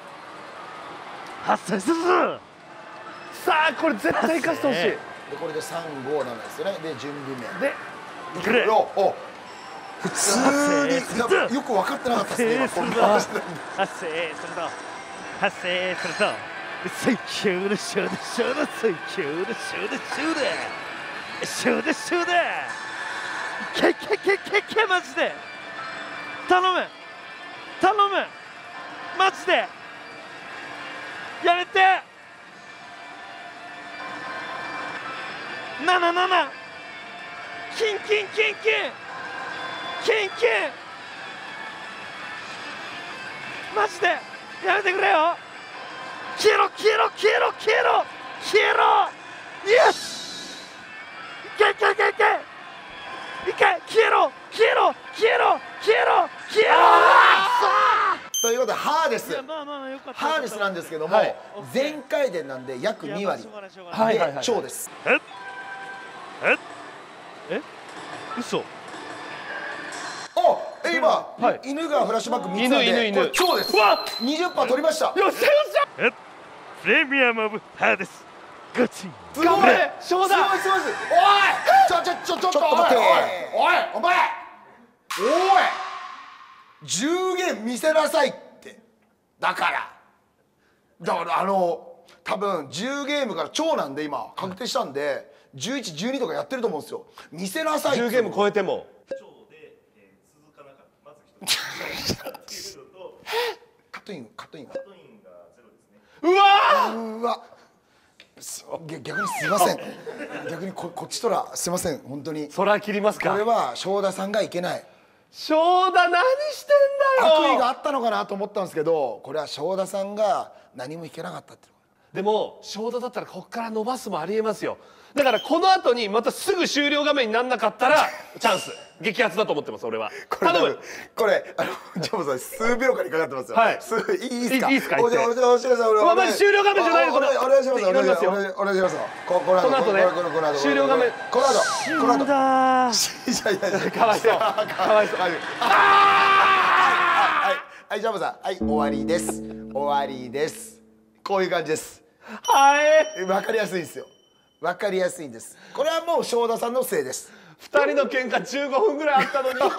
発生するぞさあこれ絶対生かしてほしいでこれでさんごなんですよねで準備面でいくれおお普通によく分かってなかったですね今こんな話で発生するぞ発生するぞ最強のショーだショーだ最強のショーだショーだショーだショーだけけけけけマジで頼む頼むマジでやめてななななキンキンキンキンキンキンマジでやめてくれよ消えろ消えろ消えろ消えろ消えろイエスいけいけいけいけいけ消えろ消えろ消えろ消えろ消えろということでハーデスハーデスなんですけども全回転なんで約に割で超ですえええ嘘おえ今犬がフラッシュバックみっつなんでこれ超ですにじゅっパーセント取りましたよっしゃよっしゃえプレミアムオブハーデスガチ頑張れ翔太すごいすごいすごいおいちょちょちょちょっと待っておいお前おいじゅうゲーム見せなさいってだからだからあの多分じゅうゲームから超なんで今確定したんでじゅういち、じゅうにとかやってると思うんですよ見せなさいじゅうゲーム超えてもカットインカットインがうわうわ逆にすいません逆に こ, こっちとらすいません本当に空切りますかこれは翔太さんがいけない翔太何してんだよ悪意があったのかなと思ったんですけどこれは翔太さんが何もいけなかったってでも翔太だったらここから伸ばすもありえますよだからこの後にまたすぐ終了画面にならなかったらチャンス激アツだと思ってます俺は頼むこれあのジョブさん数秒間にかかってますよはいすいいですかいいですかおじゃおじゃおじゃさん俺まだ終了画面じゃないのお願いしますお願いしますよお願いしますここの後この後ねこのこの後終了画面この後この後だいやいやいやかわいそうかわいそうはいはいジョブさんはい終わりです終わりですこういう感じですはいわかりやすいんですよわかりやすいんですこれはもう翔太さんのせいですふたりの喧嘩じゅうごふんぐらいあったのに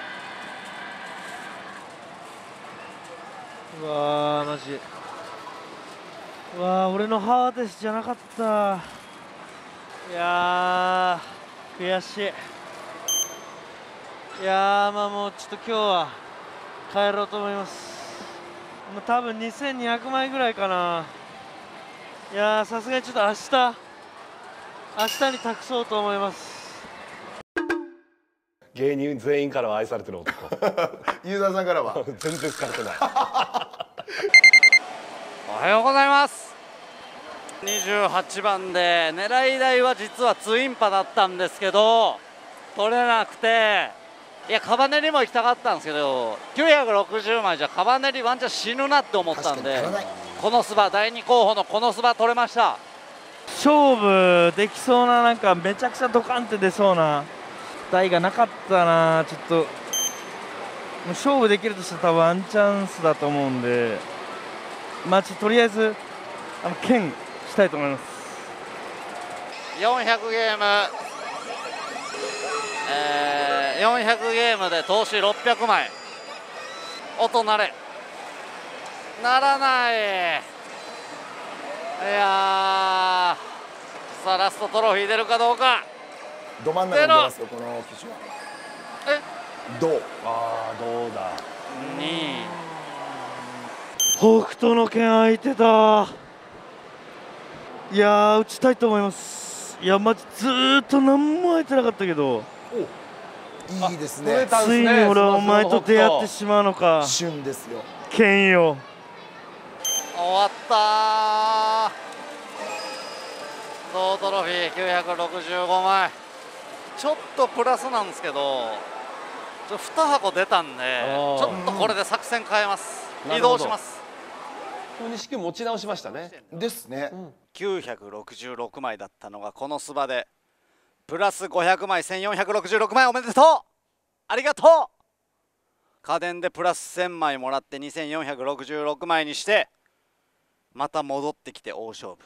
うわーマジうわあ、俺のハーデスじゃなかった。いやー悔しい。いやーまあもうちょっと今日は帰ろうと思います。もう多分にせんにひゃくまいぐらいかな。いやーさすがにちょっと明日明日に託そうと思います。 芸人全員からは愛されてる男ユーザーさんからは全然疲れてないおはようございます。にじゅうはちばんで狙い台は実はツインパだったんですけど取れなくて、いやカバネリも行きたかったんですけどきゅうひゃくろくじゅうまいじゃカバネリワンチャン死ぬなって思ったんで、このスバだいに候補のこのスバ取れました。 勝負できそうな、なんかめちゃくちゃドカンって出そうな台がなかったな。ちょっともう勝負できるとしたら多分ワンチャンスだと思うんで、まあちょっととりあえずあの剣したいと思います。 よんひゃくゲーム、えー、よんひゃくゲームで投資ろっぴゃくまい。音鳴れならない。いやーさあラストトロフィー出るかどうか。 ど真ん中に出ますよこの機種は。 えどうああどうだに北斗の剣空いてた。いやー打ちたいと思います。いやマジずーっと何も空いてなかったけどいいですね。 ついに俺はお前と出会ってしまうのか。 旬ですよ剣よ。 終わったー。総トロフィーきゅうひゃくろくじゅうごまい。ちょっとプラスなんですけどちょに箱出たんでちょっとこれで作戦変えます。移動します。 錦持ち直しましたね。 ですね、 うん、きゅうひゃくろくじゅうろくまいだったのがこのスバでプラスごひゃくまい、せんよんひゃくろくじゅうろくまい。おめでとう、ありがとう。家電でプラスせんまいもらってにせんよんひゃくろくじゅうろくまいにしてまた戻ってきて大勝負。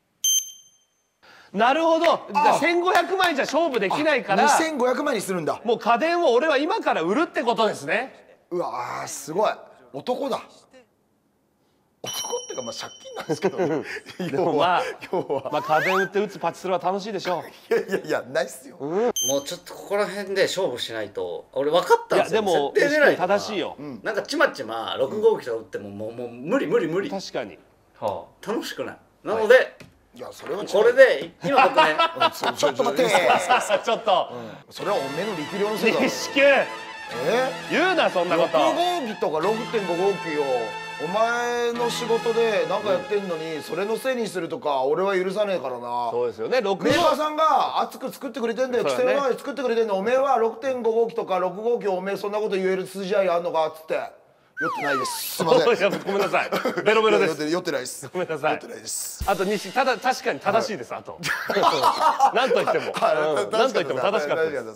なるほど。じゃあせんごひゃくまいじゃ勝負できないからにせんごひゃくまいにするんだ。 もう家電を俺は今から売るってことですね。 うわーすごい男だ。男っていうかまあ借金なんですけどねでもまあまあ家電売って打つパチスロは楽しいでしょう。いやいやいやないっすよ、うん、 もうちょっとここら辺で勝負しないと。俺分かったんですよ。 いやでも設定狙いとか正しいよ、 うん、なんかちまちまろく号機とか打ってももうもう無理無理無理。 確かに、 はあ、楽しくない。なので、はい、 いやそれはこれで今僕ねちょっと待ってちょっと、 うん、それはおめえの力量のせいだろ。 錦え言うなそんなこと。 ろく号機とか ろくてんご号機をお前の仕事で何かやってんのにそれのせいにするとか俺は許さねえからな。 そうですよね。メーカーさんが熱く作ってくれてんだよ。規制の前に作ってくれてんの。おめえは ろくてんご号機とかろく号機をおめえそんなこと言える筋合いあんのかっつって酔ってないです。すいませんごめんなさいベロベロです。 酔ってないです。 ごめんなさい。 酔ってないです。 あと西ただ確かに正しいです。あと何と言っても何と言っても正しかったです。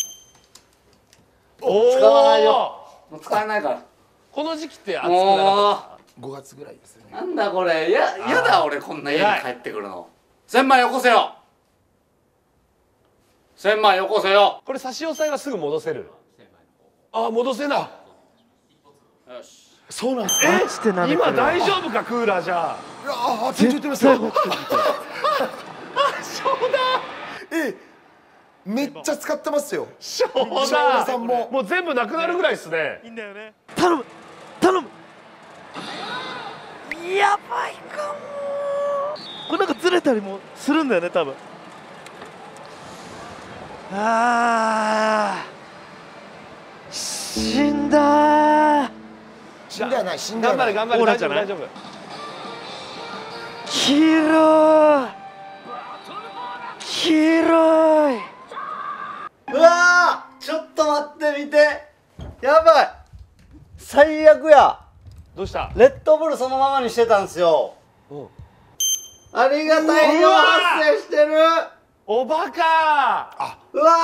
おお使わないよ。もう使えないから。 この時期って暑くなかった。 ごがつぐらいですよね。 なんだこれ。いややだ俺こんな家に帰ってくるの。せんまいよこせよ。せんまいよこせよ。 これ差し押さえはすぐ戻せる。あ戻せない。 よし。 そうなんですか。え今大丈夫かクーラーじゃ。 いやあ全然言ってますよ。 そうだ。 えめっちゃ使ってますよ。 そうだ。さんももう全部なくなるぐらいですね。 いいんだよね。頼む頼む。やばいかも。これなんかずれたりもするんだよね多分。あー死んだー。 死んではない死んではない。 頑張れ頑張れ大丈夫大丈夫。 黄色い黄色い。 うわーちょっと待ってみて。やばい最悪や。 どうした。 レッドブルそのままにしてたんですよ。ありがたい量発生してる。 おバカ。 あうわ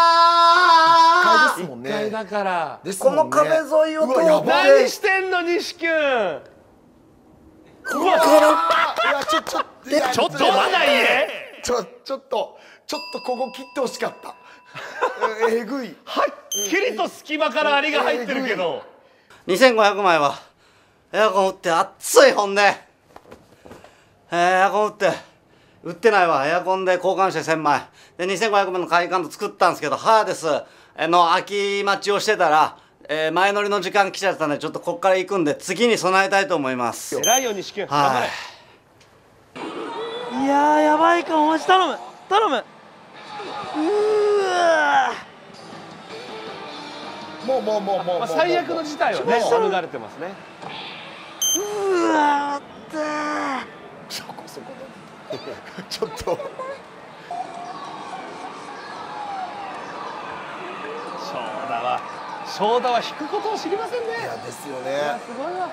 ーいっかいですもんね。 いっかいだからこの壁沿いを通って何してんの西君。うわいやちょちょちょっとまだ家。 ちょちょっとちょっとここ切ってほしかった。えぐい。 はっきりと隙間からアリが入ってるけど。 にせんごひゃくまいはエアコン打って暑い。ほんでえー、エアコン売って売ってないわ。エアコンで交換してせんまいでにせんごひゃくまんの買いカンド作ったんですけど、ハーデスの秋待ちをしてたら、えー、前乗りの時間来ちゃったんで、ちょっとこっから行くんで次に備えたいと思います。 偉いよ錦君、頑張れ。 いやーやばいかも、マジ頼む頼む。うーわもうもうもうもう、 まあ、最悪の事態はね免れてますね。 うわーだそこそこだちょっと翔太は翔太は引くことを知りませんね。 いやですよね。 いやすごいわ。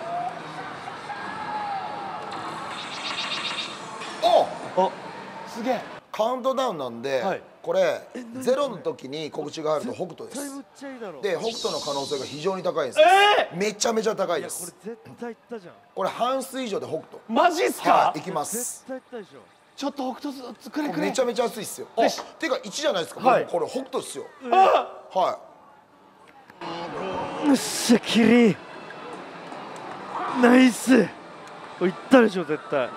おおすげえ。 カウントダウンなんで、はい、これゼロの時に告知が入ると北斗です。で北斗の可能性が非常に高いんです。えー、めちゃめちゃ高いです。 いやこれ絶対いったじゃん。 これ半数以上で北斗。 マジっすか？ はい、いきます。 絶対いったでしょ。 ちょっと北斗くれくれ。 めちゃめちゃ熱いっすよ。ていうかいちじゃないですか。はい、これ北斗っすよ。はい。 よっしゃキリナイス。いったでしょ絶対。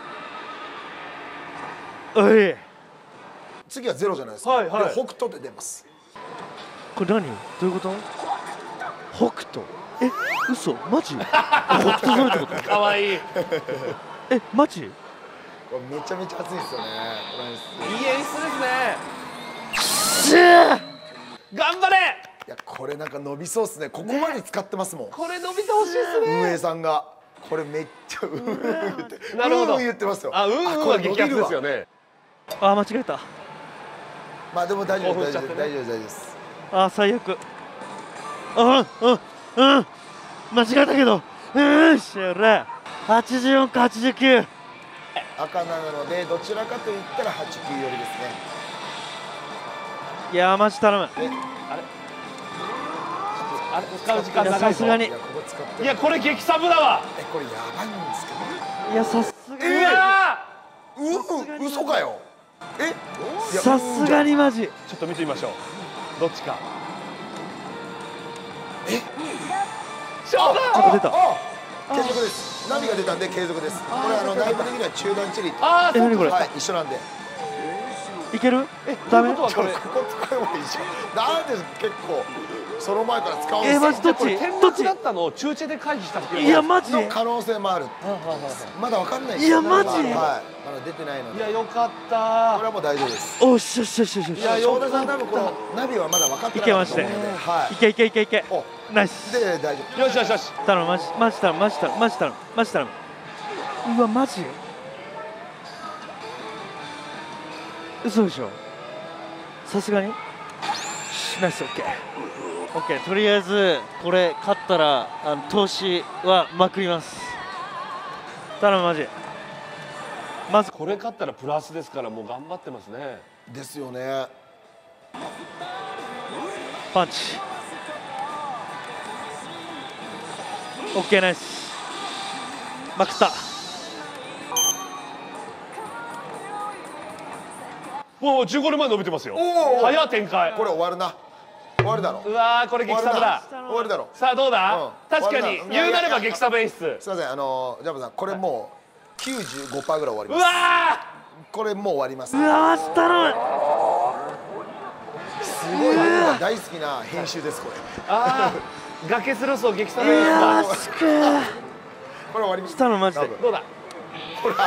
おい。 次はゼロじゃないですか。はいはい。北斗で出ます。 これ何？どういうこと？北斗？え、嘘？マジ？北斗そうってこと？ かわいい。 え、マジ？ これめちゃめちゃ熱いですよね。 いい演出ですね。 しゃー！ 頑張れ！ いやこれなんか伸びそうですね。ここまで使ってますもん。 これ伸びてほしいですね。 運営さんがこれめっちゃうんうん言って。 なるほど。 うん言ってますよ。 あ、うんうんは激アツですよね。 あ、間違えた。 まあでも大丈夫大丈夫大丈夫大丈夫です。 あ、最悪。あ、うんうん間違えたけど。うんしゃら。はちじゅうよんかはちじゅうきゅう。 赤なのでどちらかと言ったらはちきゅう寄りですね。 いやマジ頼む。 え、あれ？あれ使う時間長いぞ。 さすがに。 いやこれ激サブだわ。 え、これやばいんですけど。 いやさすがに。 えー、う、う、嘘かよ。え、 さすがにマジ。 ちょっと見てみましょう。どっちか。 え、 翔太。 あ、出た。 継続です。ナビが出たんで継続です。これあの内部的には中断チリ。 ああ、何これ。 はい、一緒なんで。 いける？え、ダメ？ ここ使えばいいじゃん。なんで結構その前から使うんですか。 え、マジどっち？ どっちだったのを中チェで回避したっていう。 いやマジ。 の可能性もある。まだわかんないです。 いやマジ。 はい。まだ出てないので。 いやよかった。 これはもう大丈夫です。 おっしゃしゃしゃしゃ。 いや翔太さん多分このナビはまだ分かってない。 いけました。はい。いけいけいけいけ。ナイス。 で大丈夫。 よしよしよし。 頼むマジマジ頼むマジ頼むマジ頼むマジ頼む。うわマジ。嘘でしょ。さすがに。ナイスオッケー。オッケー。とりあえずこれ勝ったらあの投資はまくります。頼むマジ。 まずこれ勝ったらプラスですからもう頑張ってますね。 ですよね。 パンチ。オッケーナイス。まくった。 もうじゅうごねんまえ伸びてますよ。早い展開。 これ終わるな。終わるだろ。 うわーこれ激サブだ。 終わるだろ。 さあどうだ？確かに言うなれば激サブ演出。 すいませんあのジャンプさんこれもうきゅうじゅうごパーセントぐらい終わります。 うわーこれもう終わります。 うわー頼む。 すごい僕が大好きな編集ですこれ。 ああ崖スロスを激サブ演出だ。 いやーすげー。 これ終わります。 頼むマジで。 どうだ？ ほら。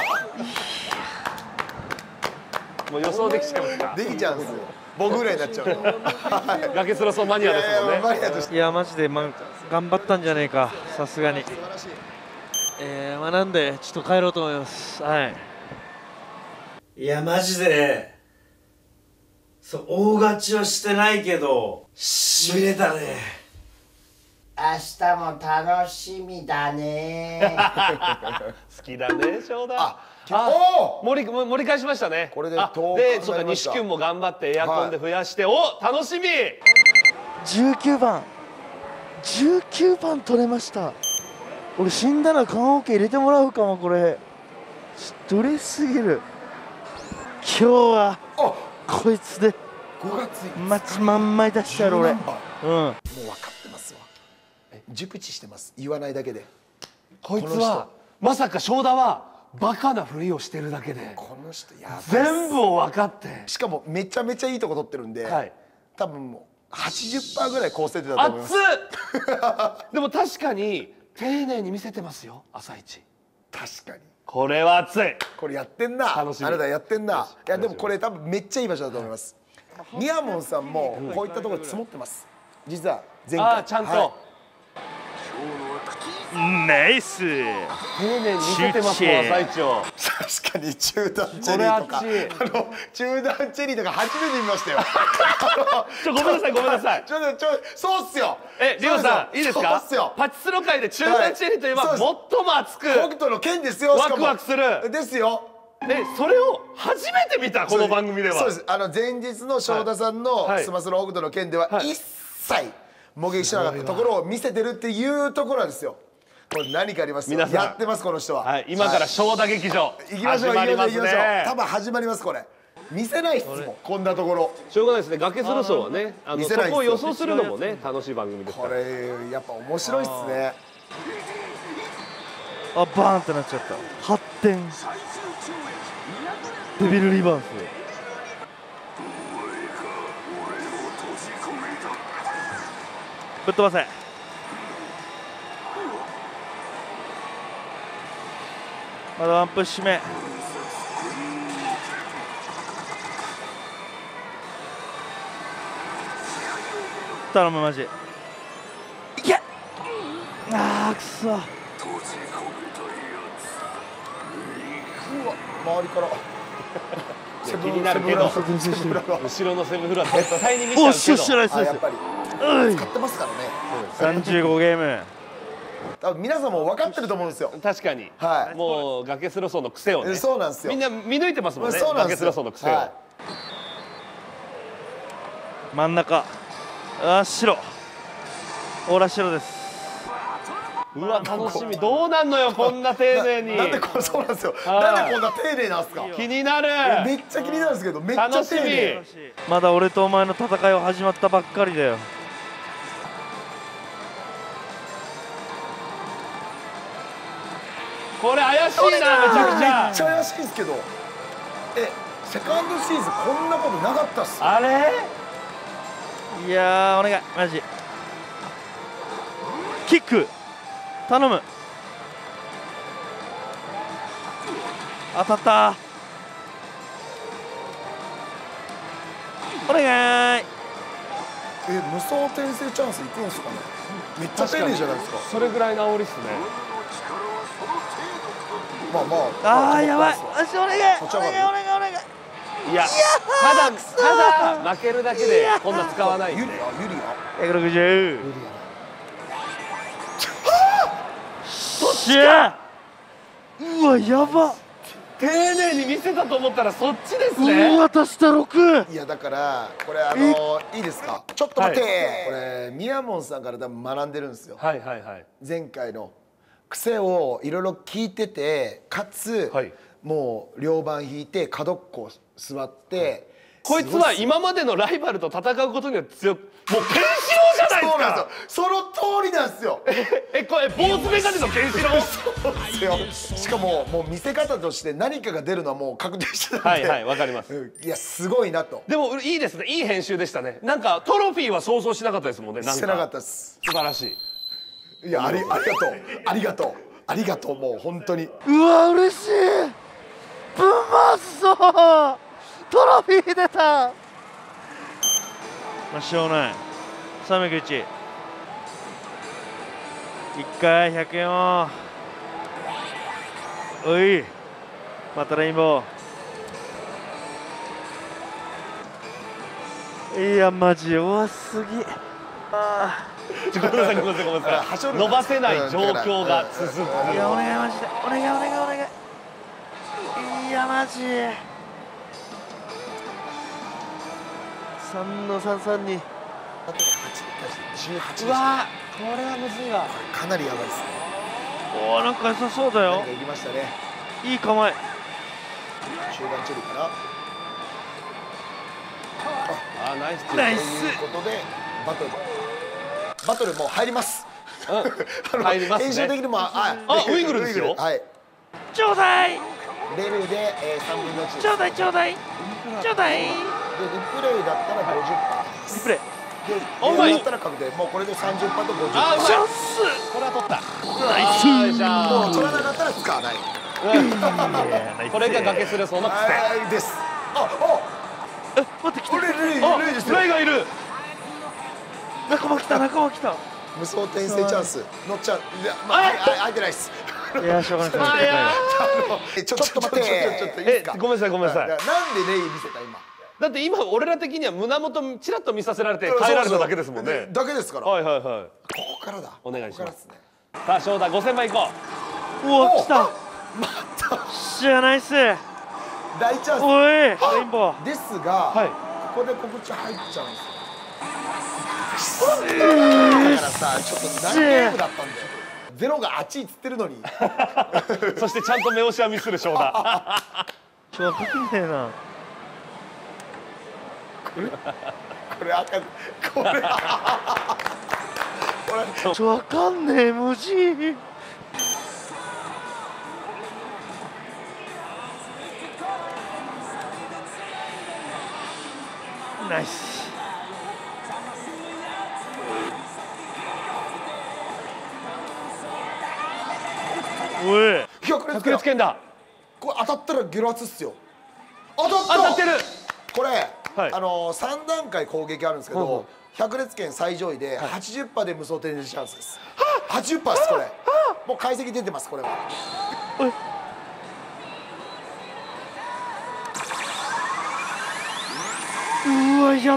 もう予想できちゃいますか。 できちゃうんですよ。僕ぐらいになっちゃう。 崖スロソマニアですもんね。 マニアとして。 いやマジでまあ頑張ったんじゃねえかさすがに。えー、まあなんでちょっと帰ろうと思います。はい。 いやマジでそう大勝ちはしてないけどしびれたね。 明日も楽しみだね。 好きだね翔太。 あ、 盛り盛り返しましたね。 これででそうか西君も頑張ってエアコンで増やして、お楽しみ。 じゅうきゅうばんじゅうきゅうばん取れました。俺死んだら棺桶入れてもらうかも。これちょっと嬉しすぎる。今日はこいつでごがつまちまんまい出してやる俺。うん。もう分かってますわ。熟知してます。言わないだけで。 こいつはまさか翔太はバカなふりをしてるだけでこの人やばい全部を分かって、 しかもめちゃめちゃいいとこ取ってるんで、 はい、 多分もう はちじゅっパーセント ぐらい高設定だと思います。 熱っでも確かに丁寧に見せてますよ朝一。 確かにこれは熱い。 これやってんな。 楽しみ。 あなたやってんな。いやでもこれ多分めっちゃいい場所だと思います。ミヤモンさんもこういったところで積もってます。実は前回。 あちゃんと。はいナイス。 丁寧に見せてますもん朝一を。 確かに中段チェリーとか、あの中段チェリーとか初めて見ましたよ。 ちょごめんなさいごめんなさい。 ちょちょそうっすよ。 えリオさんいいですか。パチスロ界で中段チェリーといえば最も熱く北斗の剣ですよ。 ワクワクするですよ。 えそれを初めて見たこの番組では。 そうです。あの前日の翔太さんのスマスロ北斗の剣では一切目撃しなかったところを見せてるっていうところなんですよ。これ何かありますよ。 皆さんやってますこの人は。 はい、今から翔太劇場行きましょう行きましょう行きましょう。多分始まりますこれ。見せないっすもんこんなところ。 しょうがないですね。崖スロソはね、あのそこを予想するのもね楽しい番組ですから。 これやっぱ面白いっすね。 あバーンってなっちゃった。はってんデビルリバース。ぶっ飛ばせ。まだワンプッシュ目。頼むマジ。いけ。ああくそ。うわ周りから気になるけど後ろのセブンフロア絶対に見ちゃうけど。 あやっぱり使ってますからね。 さんじゅうごゲーム。 多分皆さんも分かってると思うんですよ。 確かに。 はい。 もう崖スロソの癖をね。 そうなんですよ。 みんな見抜いてますもんね。 そうなんですよ。 崖スロソの癖を。 真ん中。あ白。オーラ白です。 うわ楽しみ。どうなんのよこんな丁寧に。 なんでこそうなんですよ。なんでこんな丁寧なんですか。 気になる。 めっちゃ気になるんですけどめっちゃ丁寧。 まだ俺とお前の戦いは始まったばっかりだよ。 これ怪しいなめちゃくちゃ。 めっちゃ怪しいですけど。えセカンドシーズンこんなことなかったっす。 あれ？ いやーお願いマジ。キック頼む。当たった。お願い。 え無双転生チャンスいくんですかね。めっちゃ丁寧じゃないですか。 それぐらいの煽りっすね。 まあまあ。 ああやばい。足お願い。お願いお願いお願い。 いやただただ負けるだけでこんな使わないんで。 ユリアユリア。 ひゃくろくじゅう。そっちか。うわやば。 丁寧に見せたと思ったらそっちですね。 うわ足したろく。 いやだからこれあのいいですか。ちょっと待って。これミヤモンさんから多分学んでるんですよ。 はいはいはい。 前回の癖をいろいろ聞いててかつもう両番引いて角っこ座ってこいつは今までのライバルと戦うことには強くもうケンシロウじゃないですか。 その通りなんですよ。 えこれ坊主メガネのケンシロウ。 そうですよ。しかももう見せ方として何かが出るのはもう確定してたんで。 はいはいわかります。 いやすごいなと。 でもいいですね。いい編集でしたね。なんかトロフィーは想像しなかったですもんね。 してなかったです。 素晴らしい。 いやありありがとうありがとうありがとうもう本当に。 うわ嬉しい。ぶんまそうトロフィー出た。まあしょうがない。さんびゃくいち。いっかいひゃくよん。おいまたレインボー。いやマジ弱すぎ。あごめんなさいごめんなさいごめんなさい。伸ばせない状況が続く。 いやお願いマジでお願いお願いお願い。いやマジさんのさんさんに。 じゅうはち。 うわこれはむずいわ。 かなりやばいですね。 おおなんか良さそうだよ。 いきましたね。 いい構え。 中盤チェリーかな。 あナイスナイス。 ということでバトルバトルもう入ります。 入りますね。 編集的にもああウイグルですよ。 はい。 ちょうだい。 レルで、えー、さんぶんのいちです。 ちょうだいちょうだいちょうだい。でリプレイだったらごじゅっパーセント。 リプレイ。 でレルだったら確定。もうこれでさんじゅっパーセントとごじゅっパーセント。 あ、うまい。これは取った。ナイス。 もう取らなかったら使わない。 これが崖スレソーの癖です。あ、 あ、え、待って、来た。 レイレイレイですよ。 レイがいる。 仲間来た、仲間来た。 無双転生チャンス。乗っちゃう。いや、まあ、空いてないっす。 いや、しょうがない。 ちょっと待って。ちょっといいですか。 ごめんなさい、ごめんなさい。 なんでレイ見せた今。 だって今俺ら的には胸元ちらっと見させられて変えられただけですもんね。 だけですから。 はいはいはい。 ここからだ。 お願いします。さあ、翔太ごせんまいいこう。うわ、来た。 また。 しゃナイス。 大チャンス。 おい、レインボー。 ですが、ここで告知入っちゃうんですよ。だからさ、ちょっと何ゲームだったんだよ。ゼロがあっちいっつってるのに。 そしてちゃんと目押しはミスる翔太。 ちょっとわかんねえな。 これこれあかん。これちょっとわかんねえ無事。ナイス。おい、 百裂拳だ。 これ当たったらゲロ圧っすよ。当たった。 当たってる。これ、はい、あのさん段階攻撃あるんですけど、うん、百裂拳最上位で はちじゅっパーセント で無双転生チャンスです。はちじゅっパーセント ですこれ。もう解析出てますこれは。 うわ、やった。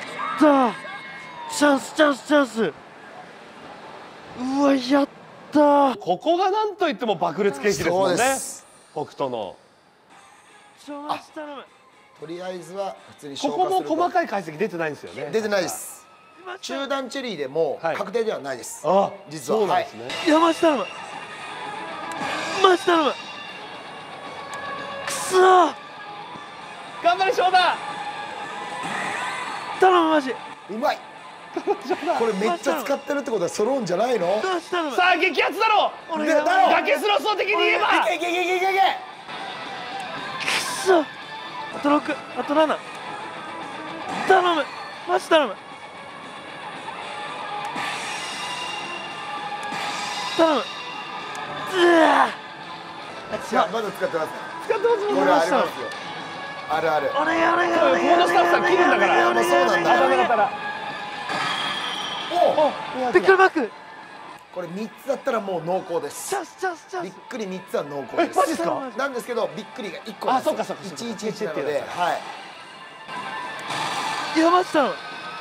チャンスチャンスチャンス。うわ、やった。 ここがなんといっても爆裂ケーキですもんね。北斗の。 あ、 とりあえずは普通にここも細かい解析出てないんですよね。 出てないです。中段チェリーでも確定ではないです。 あ、 実は。 そうなんですね。 いや、マジ頼む。マジ頼む。くそー。 頑張れ翔太。 頼むマジ。 うまい。これめっちゃ使ってるってことは揃うんじゃないの？ さあ激アツだろ。崖スロスロ的に言えば。 いけいけいけいけいけいけ。 くそ。あとろく、あとなな。頼む。マジ頼む。頼む。うわ。 いや、まだ使ってます。 使ってます。 これありますよ。あるある。 お願いお願いお願い。 このスタッフさん切るんだから。 もうそうなんだ。 当たらなかったら。 お、ビックルバック。 これみっつだったらもう濃厚です。 チャンスチャンスチャンス。 びっくりみっつは濃厚です。 え、マジですか？ なんですけどびっくりがいっこなんですよ。 あ、そうかそうか。 いちいちいちなので、はい。 いや、マジ頼む。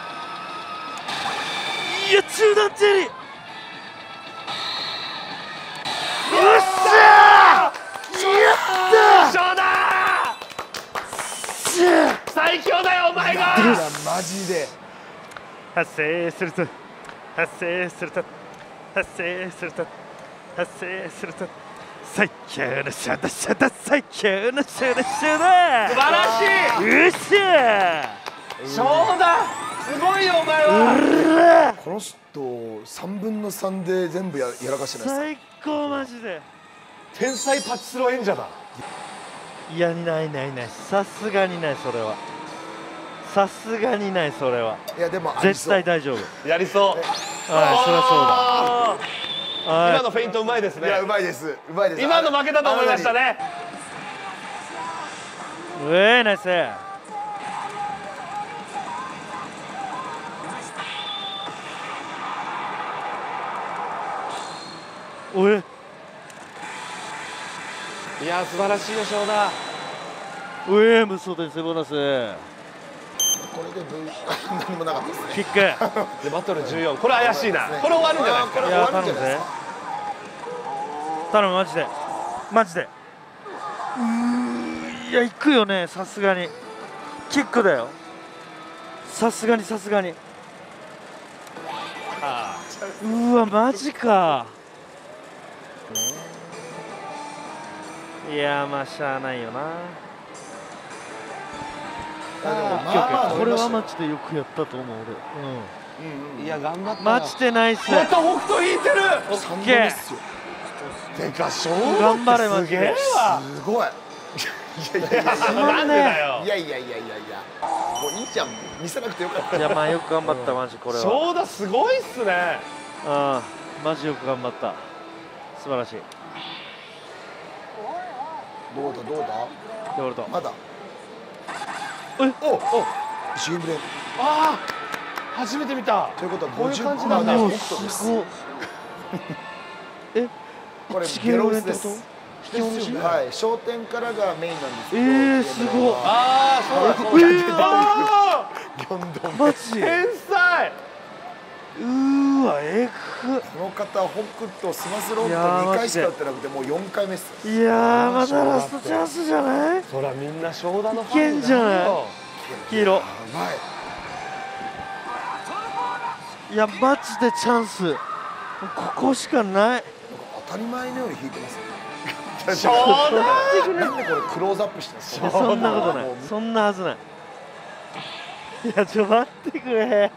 いや、中段チェリー。よっしゃー。やったー。 翔太。最強だよお前が。 いやマジで。 発生すると発生すると発生すると発生すると最強のシャダシャダ最強のシャダシャダ。 素晴らしい。 よっしゃー。翔太すごいよお前は。 この人さんぶんのさんで全部ややらかしてないですか。最高マジで。 天才パチスロ演者だ。 いや、ないないない。さすがにないそれは。さすがにないそれは。 いやでも絶対大丈夫。 やりそう。 はい、そりゃそうだ。 今のフェイントうまいですね。 いやうまいです。うまいです。 今の負けたと思いましたね。 うえー、ナイス。おえ。 いや素晴らしいよ翔太。 うえー、無双転生ボーナス。 これで V 何もなかったですね。 キックでバトルじゅうよん。これ怪しいな。これ終わるんじゃないですか。 いや頼むぜ。頼むマジでマジで。うーいや行くよねさすがに。キックだよ。さすがにさすがに。うわマジか。いやまあしゃあないよな。これはマジでよくやったと思う俺。 うん。いや頑張った。 マジでナイス。 また北斗引いてる。 オッケー。 てか翔頑張れマジで。 すごい。いやいやいやすまんね。 いやいやいやいやいやもういいじゃん、見せなくてよかった。 いやまあよく頑張ったマジこれは。 翔太すごいっすね。 うん、マジよく頑張った。素晴らしい。 どうだどうだ。 どうだ。 まだ。 え、 おお。シゲブレ。 ああ、初めて見た。 ということはこういう感じななんんだ。 すごい。 え、 これゲロウスです。はい、商店からがメインなんですけど。ええ、すごい。 ああ、そうだそうだ。 えああ。 マジ。 天才。 うーわ、えぐ。 この方、北斗スマスロットにかいしか打ってなくて、もうよんかいめっす。 いやー、まだラストチャンスじゃない。 そらみんな翔太のファン。 いけんじゃない。黄色。いや、マジでチャンス。ここしかない。 当たり前のように引いてます。 翔太。 なんでこれクローズアップしてますか。 そんなことない。そんなはずない。いや、ちょ待ってくれ。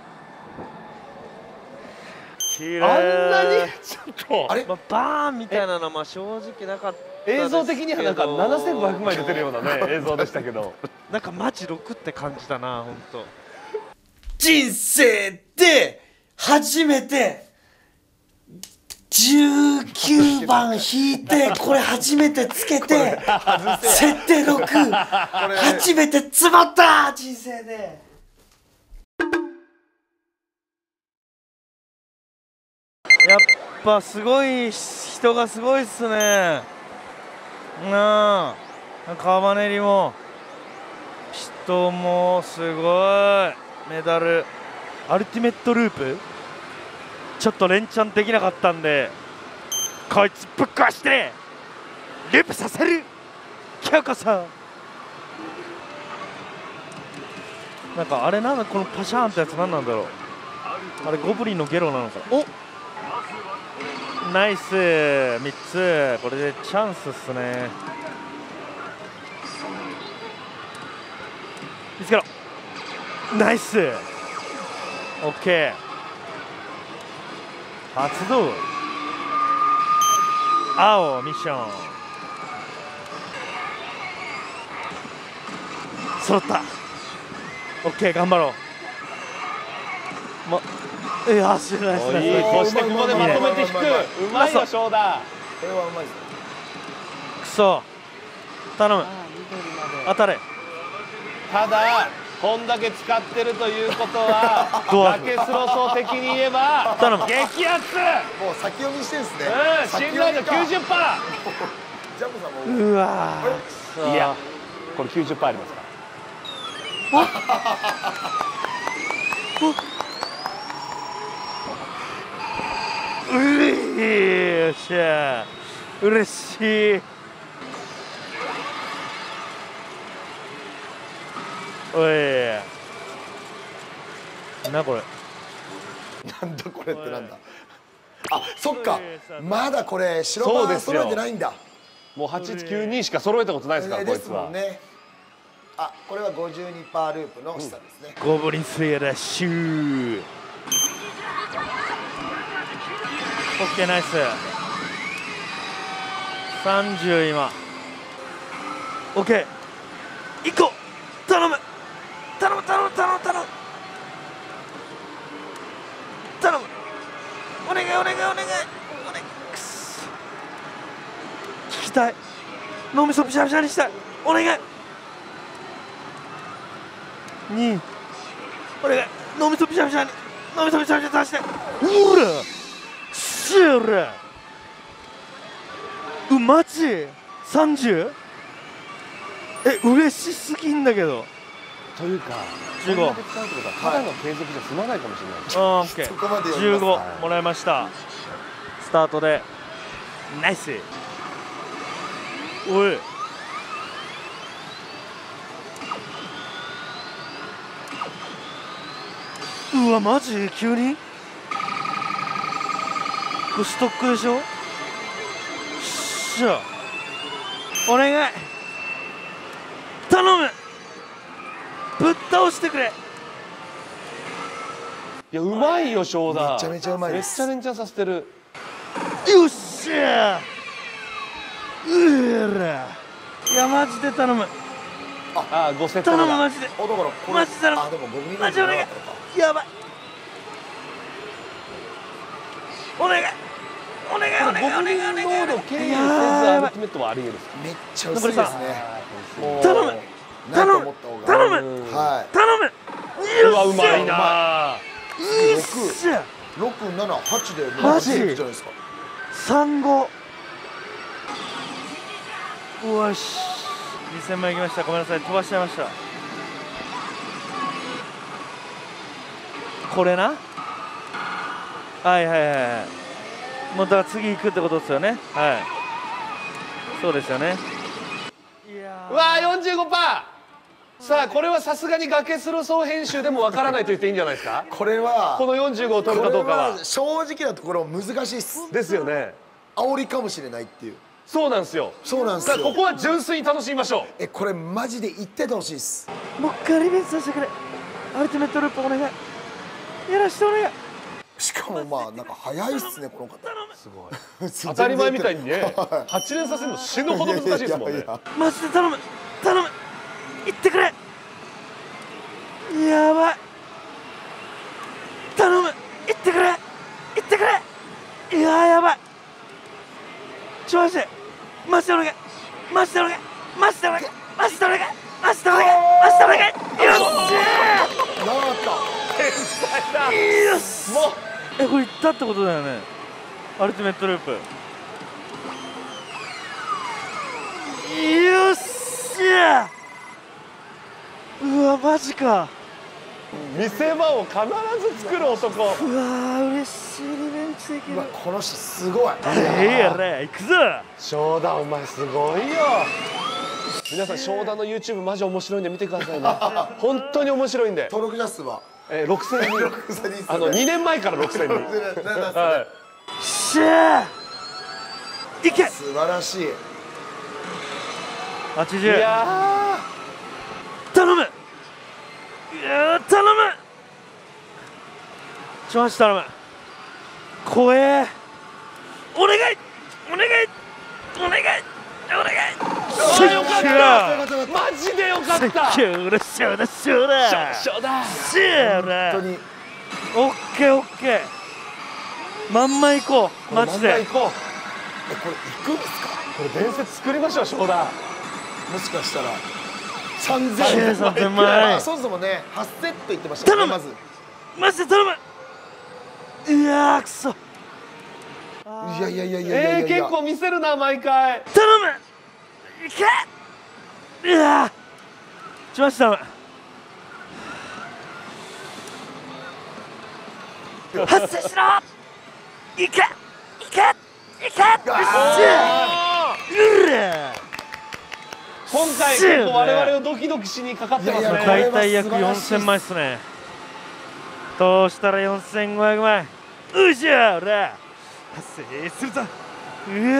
あんなにちょっとあれ、まあ、バーンみたいなのはまあ正直なかった映像的にはなんかななせんごひゃくまい出てるようなね映像でしたけどなんかマジろくって感じだな。本当人生で初めてじゅうきゅうばん引いてこれ初めてつけて設定ろく初めて詰まった人生で。 やっぱすごい人がすごいっすね。なあ、カバネリも人もすごい。メダルアルティメットループちょっと連チャンできなかったんで、こいつぶっ壊してループさせる。今日こそなんかあれなんだこのパシャーンってやつ何なんだろう。あれゴブリンのゲロなのか。おナイスみっつ。これでチャンスっすね。見つけろ。ナイス。オッケー。発動。青ミッション揃った。オッケー、頑張ろう。まいやー、知らないですね。 そしてここでまとめて引く。うまいよ翔太。 これはうまいです。 くそ頼む。当たれ。 ただこんだけ使ってるということは崖スロソ的に言えば頼む。 激アツ。 もう先読みしてんすね。 うん、信頼度 きゅうじゅっパーセント。 ジャムさんもうわー。いやこれ きゅうじゅっパーセント ありますから。 うれしい。よっしゃうれしい。おいなこれなんだこれってなんだ。あ、そっかまだこれ白バン揃えてないんだ。 もうはちいちきゅうにしか揃えたことないですから、こいつは。 あ、これは ごじゅうにパーセント ループの下ですね。 ゴブリンスイエラシュー。オッケーナイス。さんじゅう今。オッケー。いっこ頼む頼む頼む頼む頼む頼む。お願いお願いお願いお願い。くそ聞きたい。脳みそびしゃびしゃにしたい。お願いにお願い。脳みそびしゃびしゃに脳みそびしゃびしゃにさせて。うらしゅらうマジ さんじゅう？ え嬉しすぎんだけど。 というかじゅうごただの継続じゃ済まないかもしれないです。 うん、オッケー。じゅうごもらいました。スタートでナイス。おい。うわマジ急に？これストックでしょ？しゃお願い頼むぶっ倒してくれ。 いやうまいよ翔太。 めちゃめちゃうまいです。 めっちゃ連チャンさせてる。 よっしゃうらいやマジで頼む。 ああごセット頼むマジで。 あだからこれマジで頼む。 あでもごミリマジお願い。やばい。お願い。お願いお願いお願いお願い。 モード経由せずアルティメットはあり得るんですか。 めっちゃ薄いですね。 頼む頼む頼むはい。 頼む。 うわうまいな。 よっしゃ。 六七八でマジじゃないですか。 三五。よし。二千枚いきました。ごめんなさい飛ばしちゃいました。これな。はいはいはいはい。もうだから次行くってことですよね。はい。そうですよね。 うわー よんじゅうごパーセント。さあこれはさすがに崖スロ総編集でもわからないと言っていいんじゃないですか。 これはこのよんじゅうごを取るかどうかは正直なところ難しいっす。 ですよね。 煽りかもしれないっていう。 そうなんですよ。 そうなんですよ。 ここは純粋に楽しみましょう。 えこれマジで言っててほしいっす。 もう一回リベンジさせてくれ。アルティメットループお願い。やらしてお願い。 しかもまあなんか早いっすねこの方。 すごい。当たり前みたいにねはち連させるの死ぬほど難しいですもんね。 マジで頼む頼む。行ってくれ。やばい。頼む行ってくれ行ってくれ。いややばい。ちょマジでマジでお願いマジでお願いマジでお願いマジでお願いマジでお願いマジでお願い。よっしゃー。 なかった天才だ。 よし。もうえこれいったってことだよね。アルティメットループ。よっしゃー。うわマジか。 見せ場を必ず作る男。 うわー嬉しいリベンジできる。 うわこの人すごい。 ええやれ行くぞ。 正田お前すごいよ。皆さん正田の ユーチューブ マジ面白いんで見てくださいね。本当に面白いんで。 登録者数はえー、ろくせんにん。あのにねんまえからろくせんにん。はい。 しゃーいけ。 素晴らしい。 はちじゅう。 いや頼む。いや頼む。ちょマジ頼む。怖え。お願いお願いお願いお願い。 あよかったマジでよかった。 しょうだしょうだしょうだしょうだしょうだ。 本当にオッケーオッケー。まんま行こうマジで。 まんま行こう。 えこれ行くんですか。 これ伝説作りましょう正田。 もしかしたら三千三千枚。 そもそもねはちセット言ってましたね。まずマジで頼む。いやーくそ。 いやいやいやいやいやえー、結構見せるな毎回。 頼むいけ。いやーちょマジ頼む。発生しろ。いけいけいけ。よっしゃうら。 今回結構我々をドキドキしにかかってますね。 大体約よんせんまいっすね。どうしたらよんせんごひゃくまい。うじゃおら発生するぞ。うわー怖い。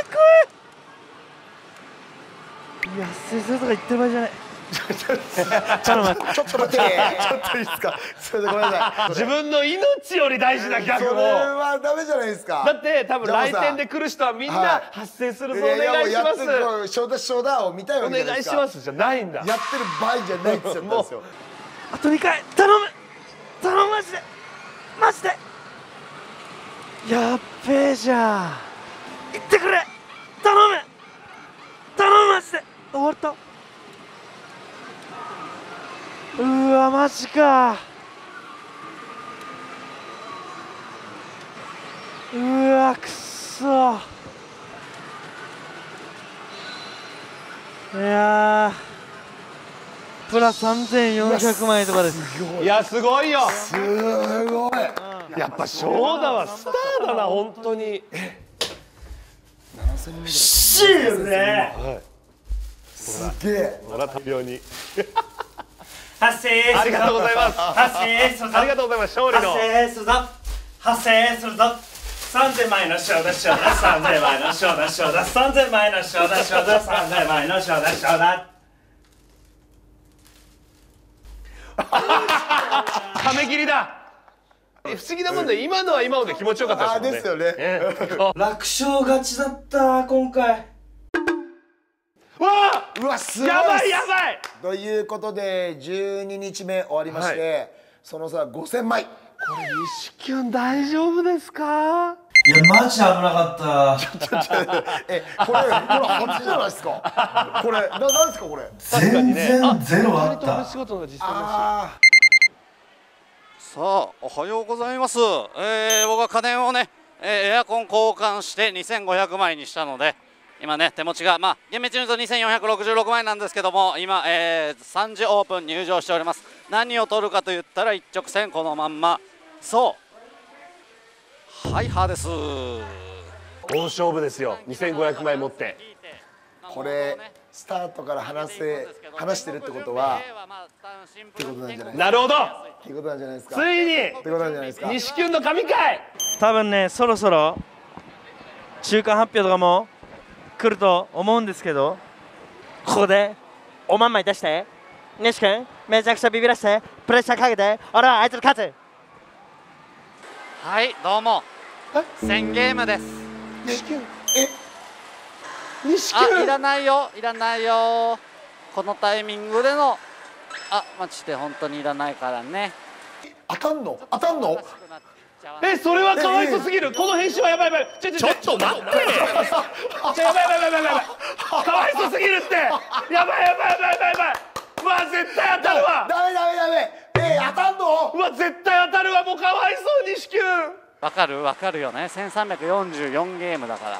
いや発生するとか言ってる場合じゃない。 ちょっと待ってちょっといいですか。すみませんごめんなさい。 自分の命より大事なギャグを。 それはダメじゃないですか。 だって多分来店で来る人はみんな発生するぞお願いします。 ショーダショーダを見たいわけじゃないですか。 お願いしますじゃないんだ。 やってる場合じゃないって言ったんですよ。 あとにかい頼む頼むマジでマジで。やっべえじゃん。言ってくれ頼む頼むマジで。終わった。うわマジか。うわくっそ。いやープラさんぜんよんひゃくまいとかです。 いやすごいよ。 すごい。 やっぱ正田はスターだな本当に。 シーね。 すげえ。 ほら大量に。 発生ありがとうございます。 発生するぞ。 ありがとうございます。勝利の。 発生するぞ。発生するぞ。三千枚の勝だ勝だ三千枚の勝だ勝だ三千枚の勝だ勝だ三千枚の勝だ勝だ。 ため切りだ。不思議なもんで今のは今ので気持ちよかったですもんね。 あですよね。 楽勝勝ちだった今回。 わうわすごいやばいやばいということでじゅうににちめ終わりまして、はい、その差ごせんまい。これ西キュン大丈夫ですか？ いやマジ危なかったえこれこれ初じゃないですかこれななんですかこれ全然ゼロあった。 仕事の実践だし。 さあおはようございます、えー、僕は家電をね、えー、エアコン交換してにせんごひゃくまいにしたので今ね手持ちがまあ厳密に言うとにせんよんひゃくろくじゅうろくまいなんですけども今、えー、さんじオープン入場しております。何を取るかと言ったら一直線このまんまそうハイハーです。 大勝負ですよにせんごひゃくまい持って。 これスタートから話せ話してるってことはってことなんじゃないですか。 なるほどってことなんじゃないですか。 ついにってことなんじゃないですか。 西キュンの神回多分ねそろそろ中間発表とかも来ると思うんですけど、ここでおまんまい出して西君めちゃくちゃビビらしてプレッシャーかけて俺はあいつに勝つ。 はいどうもせんゲームです。 西君え西あいらないよいらないよこのタイミングでのあ待ちで本当にいらないからね。 当たんの当たんのえそれはかわいそすぎる。この編集はやばいやばい。ちょちょちょっと待ってちょやばいやばいやばいやばいやばいかわいそすぎるってやばいやばいやばいやばいやばい。うわ絶対当たるわ。 ダメダメダメえ当たんの。 うわ絶対当たるわ。もうかわいそう西キュン。 わかるわかるよね。せんさんびゃくよんじゅうよんゲームだから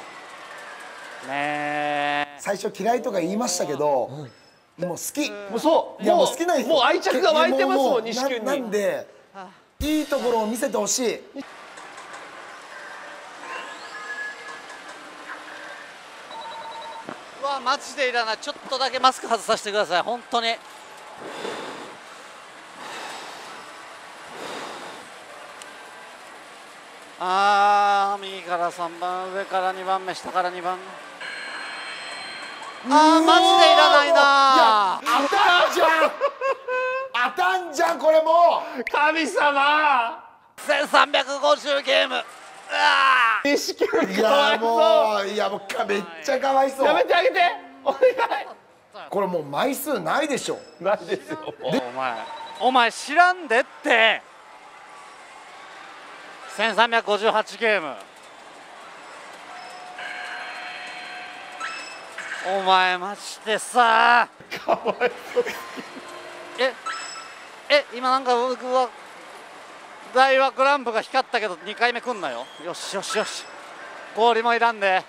ね。 最初嫌いとか言いましたけど、もう好き。 もうそういやもう好きなんですよ。 もう愛着が湧いてますもん西キュンに。 なんでいいところを見せてほしい。 うわマジでいらない。ちょっとだけマスク外させてください本当に。あー右からさんばん上からにばんめ下からにばんめあーマジでいらないな。いや当たんじゃん当たんじゃんこれもう神様せんさんびゃくごじゅうゲーム。 西キュンいやもういやもうめっちゃかわいそう。 やめてあげてお願い。 これもう枚数ないでしょ。 ないですよ。 お前お前知らんでってせんさんびゃくごじゅうはちゲーム。お前マジでさかわいそうええ今なんか僕は大和グランプが光ったけどにかいめ来んなよ。よしよしよし氷もいらんで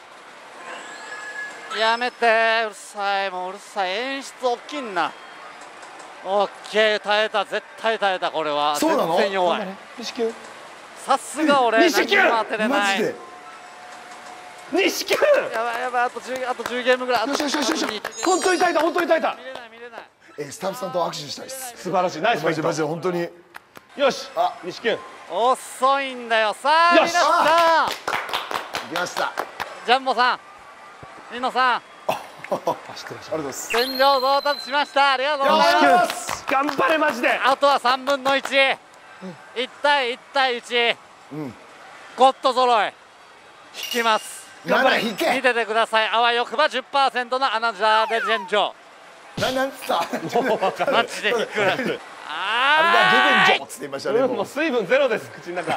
やめてうるさいもううるさい演出大きいんな。オッケー耐えた絶対耐えた。これはそうなの全然弱い。 西キュンさすが俺西キュン何も当てれない。 マジで西キュンやばいやばいあとじゅうあとじゅうゲームぐらい。 よしよしよしよし本当に耐えた本当に耐えた。 見れない見れない。 えスタッフさんと握手したいです。 素晴らしいナイスファイト。 マジで本当によしあ西キュン遅いんだよ。さあ皆さん行きました。 ジャンボさんニノさんありがとうございます天井到達しました。ありがとうございます。 頑張れマジで。 あとはさんぶんのいち、いち対いち対いち、 うん、 ゴッド揃い引きます。 頑張れ引け。 見ててください。あわよくば じゅっパーセント のアナザーレジェンジョななんつったマジで引くあれだゲベンジョっつって言いましたね。 もう水分ゼロです口の中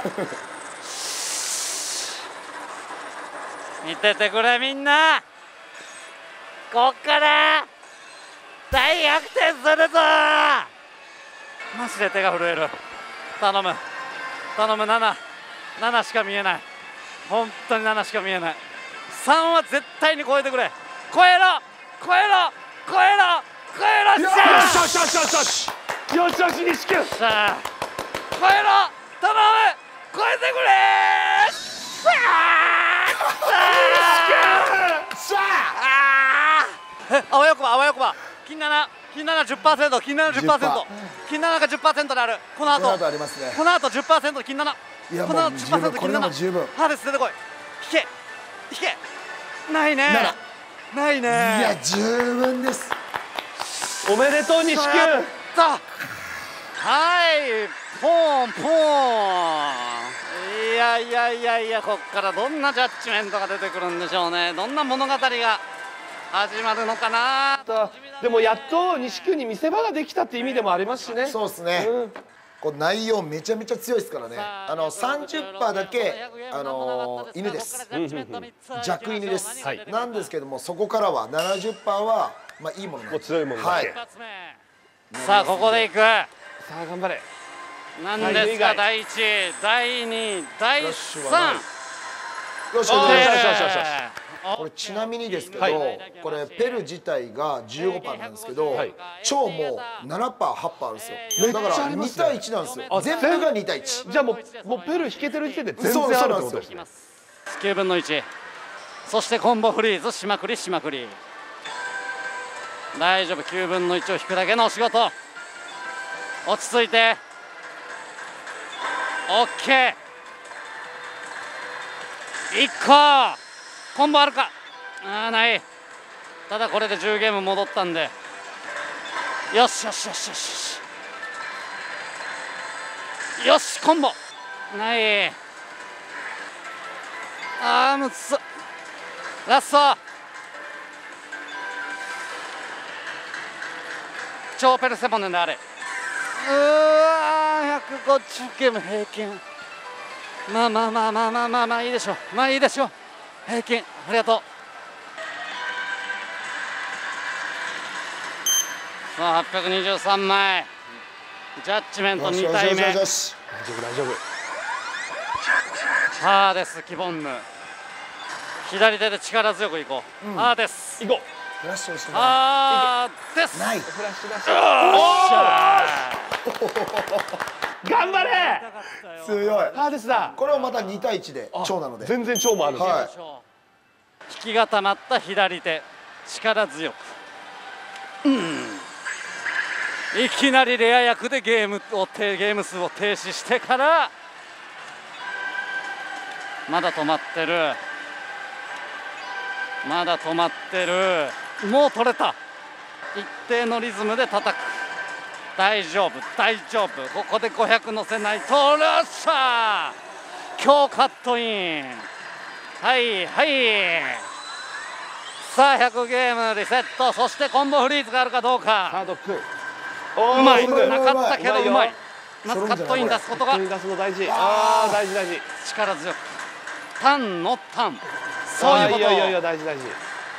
見ててくれみんな。こっから大逆転するぞ。マジで手が震える。頼む頼む。ななななしか見えない。本当にななしか見えない。さんは絶対に超えてくれ。超えろ超えろ超えろ超えろ。 よしよしよしよしよしよしよし西キュンさあ超えろ頼む超えてくれ。さあさああわよくばあわよくば金なな金なな じゅっパーセント 金なな じゅっパーセント 金ななが じゅっパーセント である。この後この後ありますね。 この後 じゅっパーセント 金なな。 いやこの後もうじゅっ十パーセント 金なな。 分これでも十分。 ハーレス出てこい。引け引けないねないね。 いや十分です。 おめでとう西キュン。 はいポーンポーン。いやいやいやいやこっからどんなジャッジメントが出てくるんでしょうね。どんな物語が始まるのかな。 でもやっと錦織に見せ場ができたって意味でもありますしね。 そうですね、うん、こう内容めちゃめちゃ強いですからね。あの さんじゅっパーセント だけあの犬です、うんうんうん、弱犬です、はい、なんですけどもそこからは ななじゅっパーセント はまあいいものなんです。 強いものだけ、はい、 さあここでいく。さあ頑張れ。 なんですか、だいいち、だいに、だいさん。 よしよしよしよしよし。これちなみにですけど、はい、これペル自体が じゅうごパーセント なんですけど、はい、超も ななパーセント、はちパーセント あるんですよ。だからにたいいちなんですよ。全部がにたいいち。 じゃあもうもうペル引けてる時点で全然あるってことですね。 きゅうぶんのいち。そしてコンボフリーズしまくりしまくり。大丈夫、きゅうぶんのいちを引くだけのお仕事。落ち着いて。オッケー。いっこ。コンボあるか。ああない。ただこれでじゅうゲーム戻ったんで、よしよしよしよしよし、コンボない。ああむつラスト超ペルセモネであれ。うわーひゃくごじゅうゲーム平均。まあまあまあまあまあまあまあいいでしょう。まあいいでしょう。平均ありがとう。さあはっぴゃくにじゅうさんまい。ジャッジメントにたいめ。大丈夫大丈夫。 ハーです、キボンヌ。左手で力強くいこう。うん、ハーです。 いこう。 フラッシュをしてね。 ハーです。 ない。 フラッシュ出し。頑張れ。 強い。 ハーですだ。 これをまたにたいいちで超なので。 全然超もある。 はい。 引きがたまった左手、力強く。うん。いきなりレア役でゲームをゲーム数を停止してから、まだ止まってる。まだ止まってる。もう取れた。一定のリズムで叩く。大丈夫大丈夫。ここでごひゃく乗せないと。よっしゃー。今日カットイン。はいはい。さあひゃくゲームリセット。そしてコンボフリーズがあるかどうか。 ハードクうまい。なかったけどうまい。まずカットイン出すことが。 出すの大事。ああ大事大事。 力強く。タンのタン。そういうこと。 いやいやいや大事大事。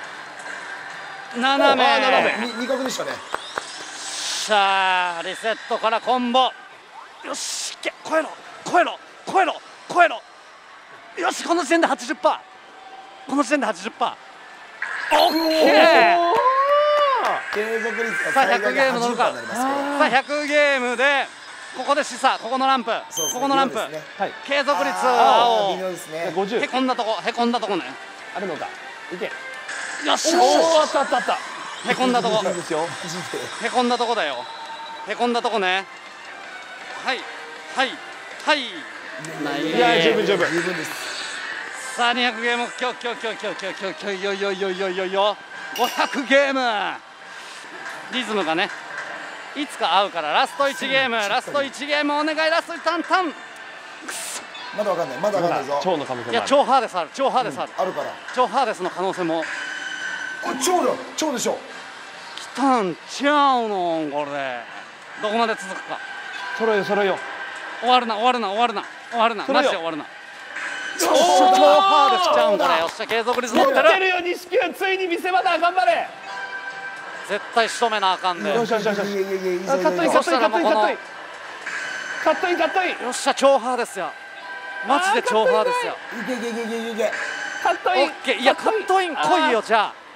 斜め。 斜め。二角でしたね。 さあリセットからコンボ。よし、超えろ超えろ超えろ超えろ。よし、この時点で はちじゅっパーセント。この時点で はちじゅっパーセント。オッケー。 継続率さあひゃくゲーム乗るか。さあひゃくゲームでここで示唆、ここのランプ、ここのランプ、継続率青。へこんだとこ、へこんだとこね。 あるのか。いけ。 よし。 おお、あったあったあった。 へこんだとこ。へこんだとこだよ。へこんだとこね。はいはいはい。 いや十分十分。 さあにひゃくゲーム、きょきょきょきょきょきょきょよよよよよよ。ごひゃくゲーム。リズムがね、いつか合うから。ラストいちゲーム、ラストいちゲームお願い。ラストタンタン。 まだわかんない、まだわかんないぞ。 超の可能性もある。 いや超ハーデスある、超ハーデスある。 あるから。 超ハーデスの可能性も。 超だ、超でしょ。 来たんちゃうのこれ。どこまで続くか。 揃えよ揃えよ。 終わるな終わるな終わるな終わるな。マジで終わるな。超ハーデスちゃうんこれ。よっしゃ、継続率持ってる。 持ってるよ錦織。ついに見せ場だ。頑張れ。 絶対仕留めなあかんで。 よしよしよし。カットインカットインカットインカットインカットインカットインカットイン。 よっしゃ、超ハーですよ。マジで超ハーですよ。 いけいけいけいけいけ。 カットイン。 オッケー。いやカットイン来いよ。じゃあ。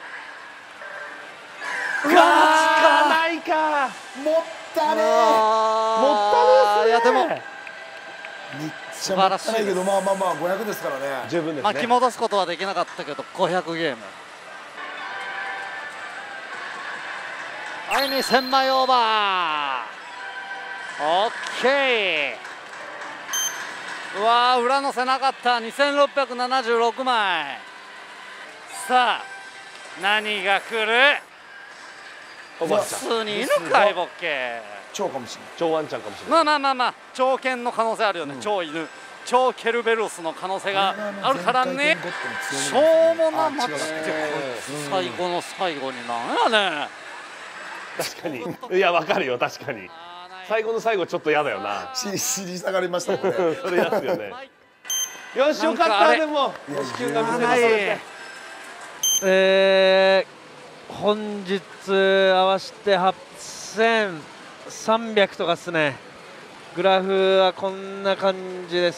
うわないか。 持ったね。 持ったね。 いやでもめっちゃ持ったないけど、まあまあまあごひゃくですからね。 十分ですね。 巻き戻すことはできなかったけどごひゃくゲーム。はい、にせんまいオーバー。オッケー。うわー、裏のせなかった。にせんろっぴゃくななじゅうろくまい。さあ何が来る。普通にいるかいボッケー。 超かもしれない。 超ワンちゃんかもしれない。 まあまあまあまあ、超犬の可能性あるよね。超犬超ケルベロスの可能性があるからね。しょうもな、待って、最後の最後になんやねん。 確かに、いや分かるよ、確かに最後の最後ちょっと嫌だよな。 尻下がりましたもんね。 それ嫌ですよね。よし、よかった。でも地球が見せますね。 えー、本日合わせてはっせんさんびゃくとかっすね。グラフはこんな感じです。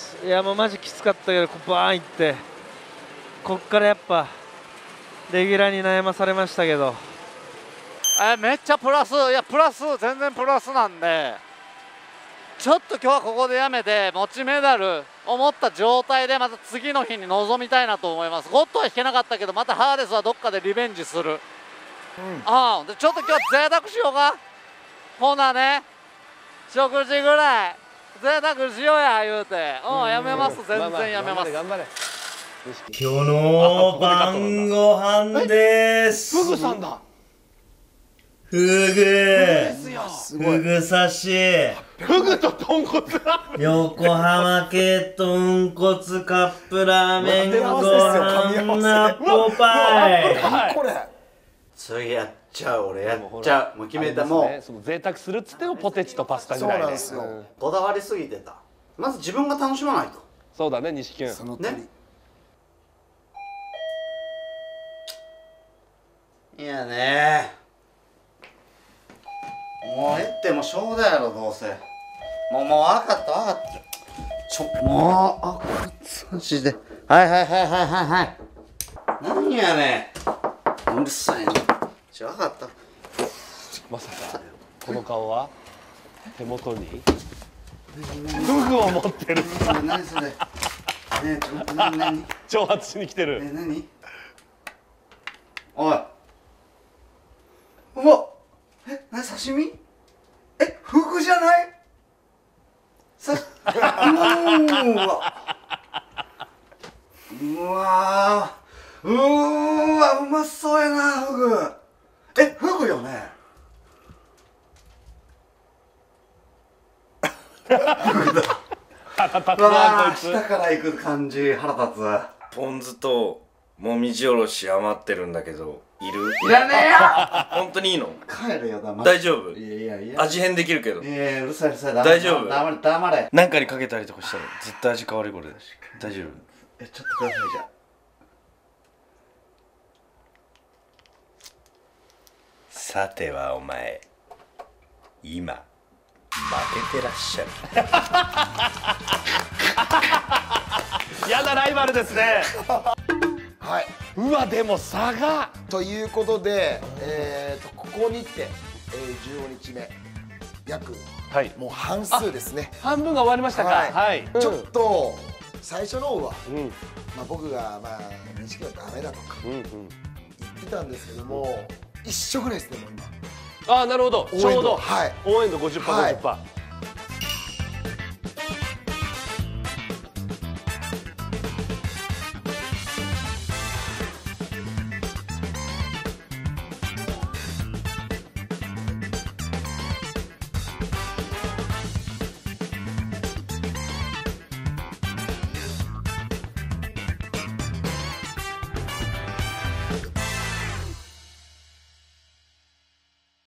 いやもうマジきつかったけど、こうバーンいってこっからやっぱレギュラーに悩まされましたけど、 えめっちゃプラス、いやプラス全然プラスなんで、ちょっと今日はここでやめて持ちメダルを持った状態でまた次の日に臨みたいなと思います。ゴッドは引けなかったけど、またハーデスはどっかでリベンジする。うん、ああでちょっと今日贅沢しようか。ほなね、食事ぐらい贅沢しようや言うて、うんやめます、全然やめます。 今日の晩ご飯です。 フグさんだ。 フグフグ刺し、 フグと豚骨ラーメン、 横浜系豚骨カップラーメンご飯ナッポパイ。 これ次やっちゃう、俺やっちゃう、もう決めた。もうその贅沢するっつってもポテチとパスタぐらい。 そうなんですよ。 こだわりすぎてた。まず自分が楽しまないと。 そうだね、錦君。 その通り。 いやね、もうえってもしょうだやろ、どうせ。もうもう分かった分かった。ちょもうあこいつマジで。はいはいはいはいはいはい。何やねん。うるさいな。ちょ分かった。 まさかこの顔は手元にフグを持ってる。 何それ。ねえちょっと何何。 挑発しに来てる。 え何。おい。うわ。え、なに刺身？え、フグじゃない？さ、うーわ。うわー。うーわ、うまそうやな、フグ。え、フグよね。フグだ。うわー、下から行く感じ、腹立つ。 ポン酢ともみじおろし余ってるんだけど。いる？ いらねえよ。 本当にいいの？ 帰れよ、黙大丈夫？ いやいや味変できるけど。 いやいや、うるさいうるさい。 大丈夫？ 黙れ黙れ。 なんかにかけたりとかしたら絶対味変わるこれ。大丈夫？ え、ちょっとくださいじゃあ。 さてはお前、今負けてらっしゃる。やだライバルですね。 はい。 うわでも差がということで、えー、とここにて、えー、じゅうごにちめ約、はい、もう半数ですね。 半分が終わりましたか。はい、はい、 ちょっと最初の方は、うん、まあ僕がまあ錦はダメだとか言ってたんですけども、うん、一緒ぐらいですねもう今。 ああなるほど。ちょうど、 はい、 応援度 ごじゅっパーセント、ごじゅっパーセント。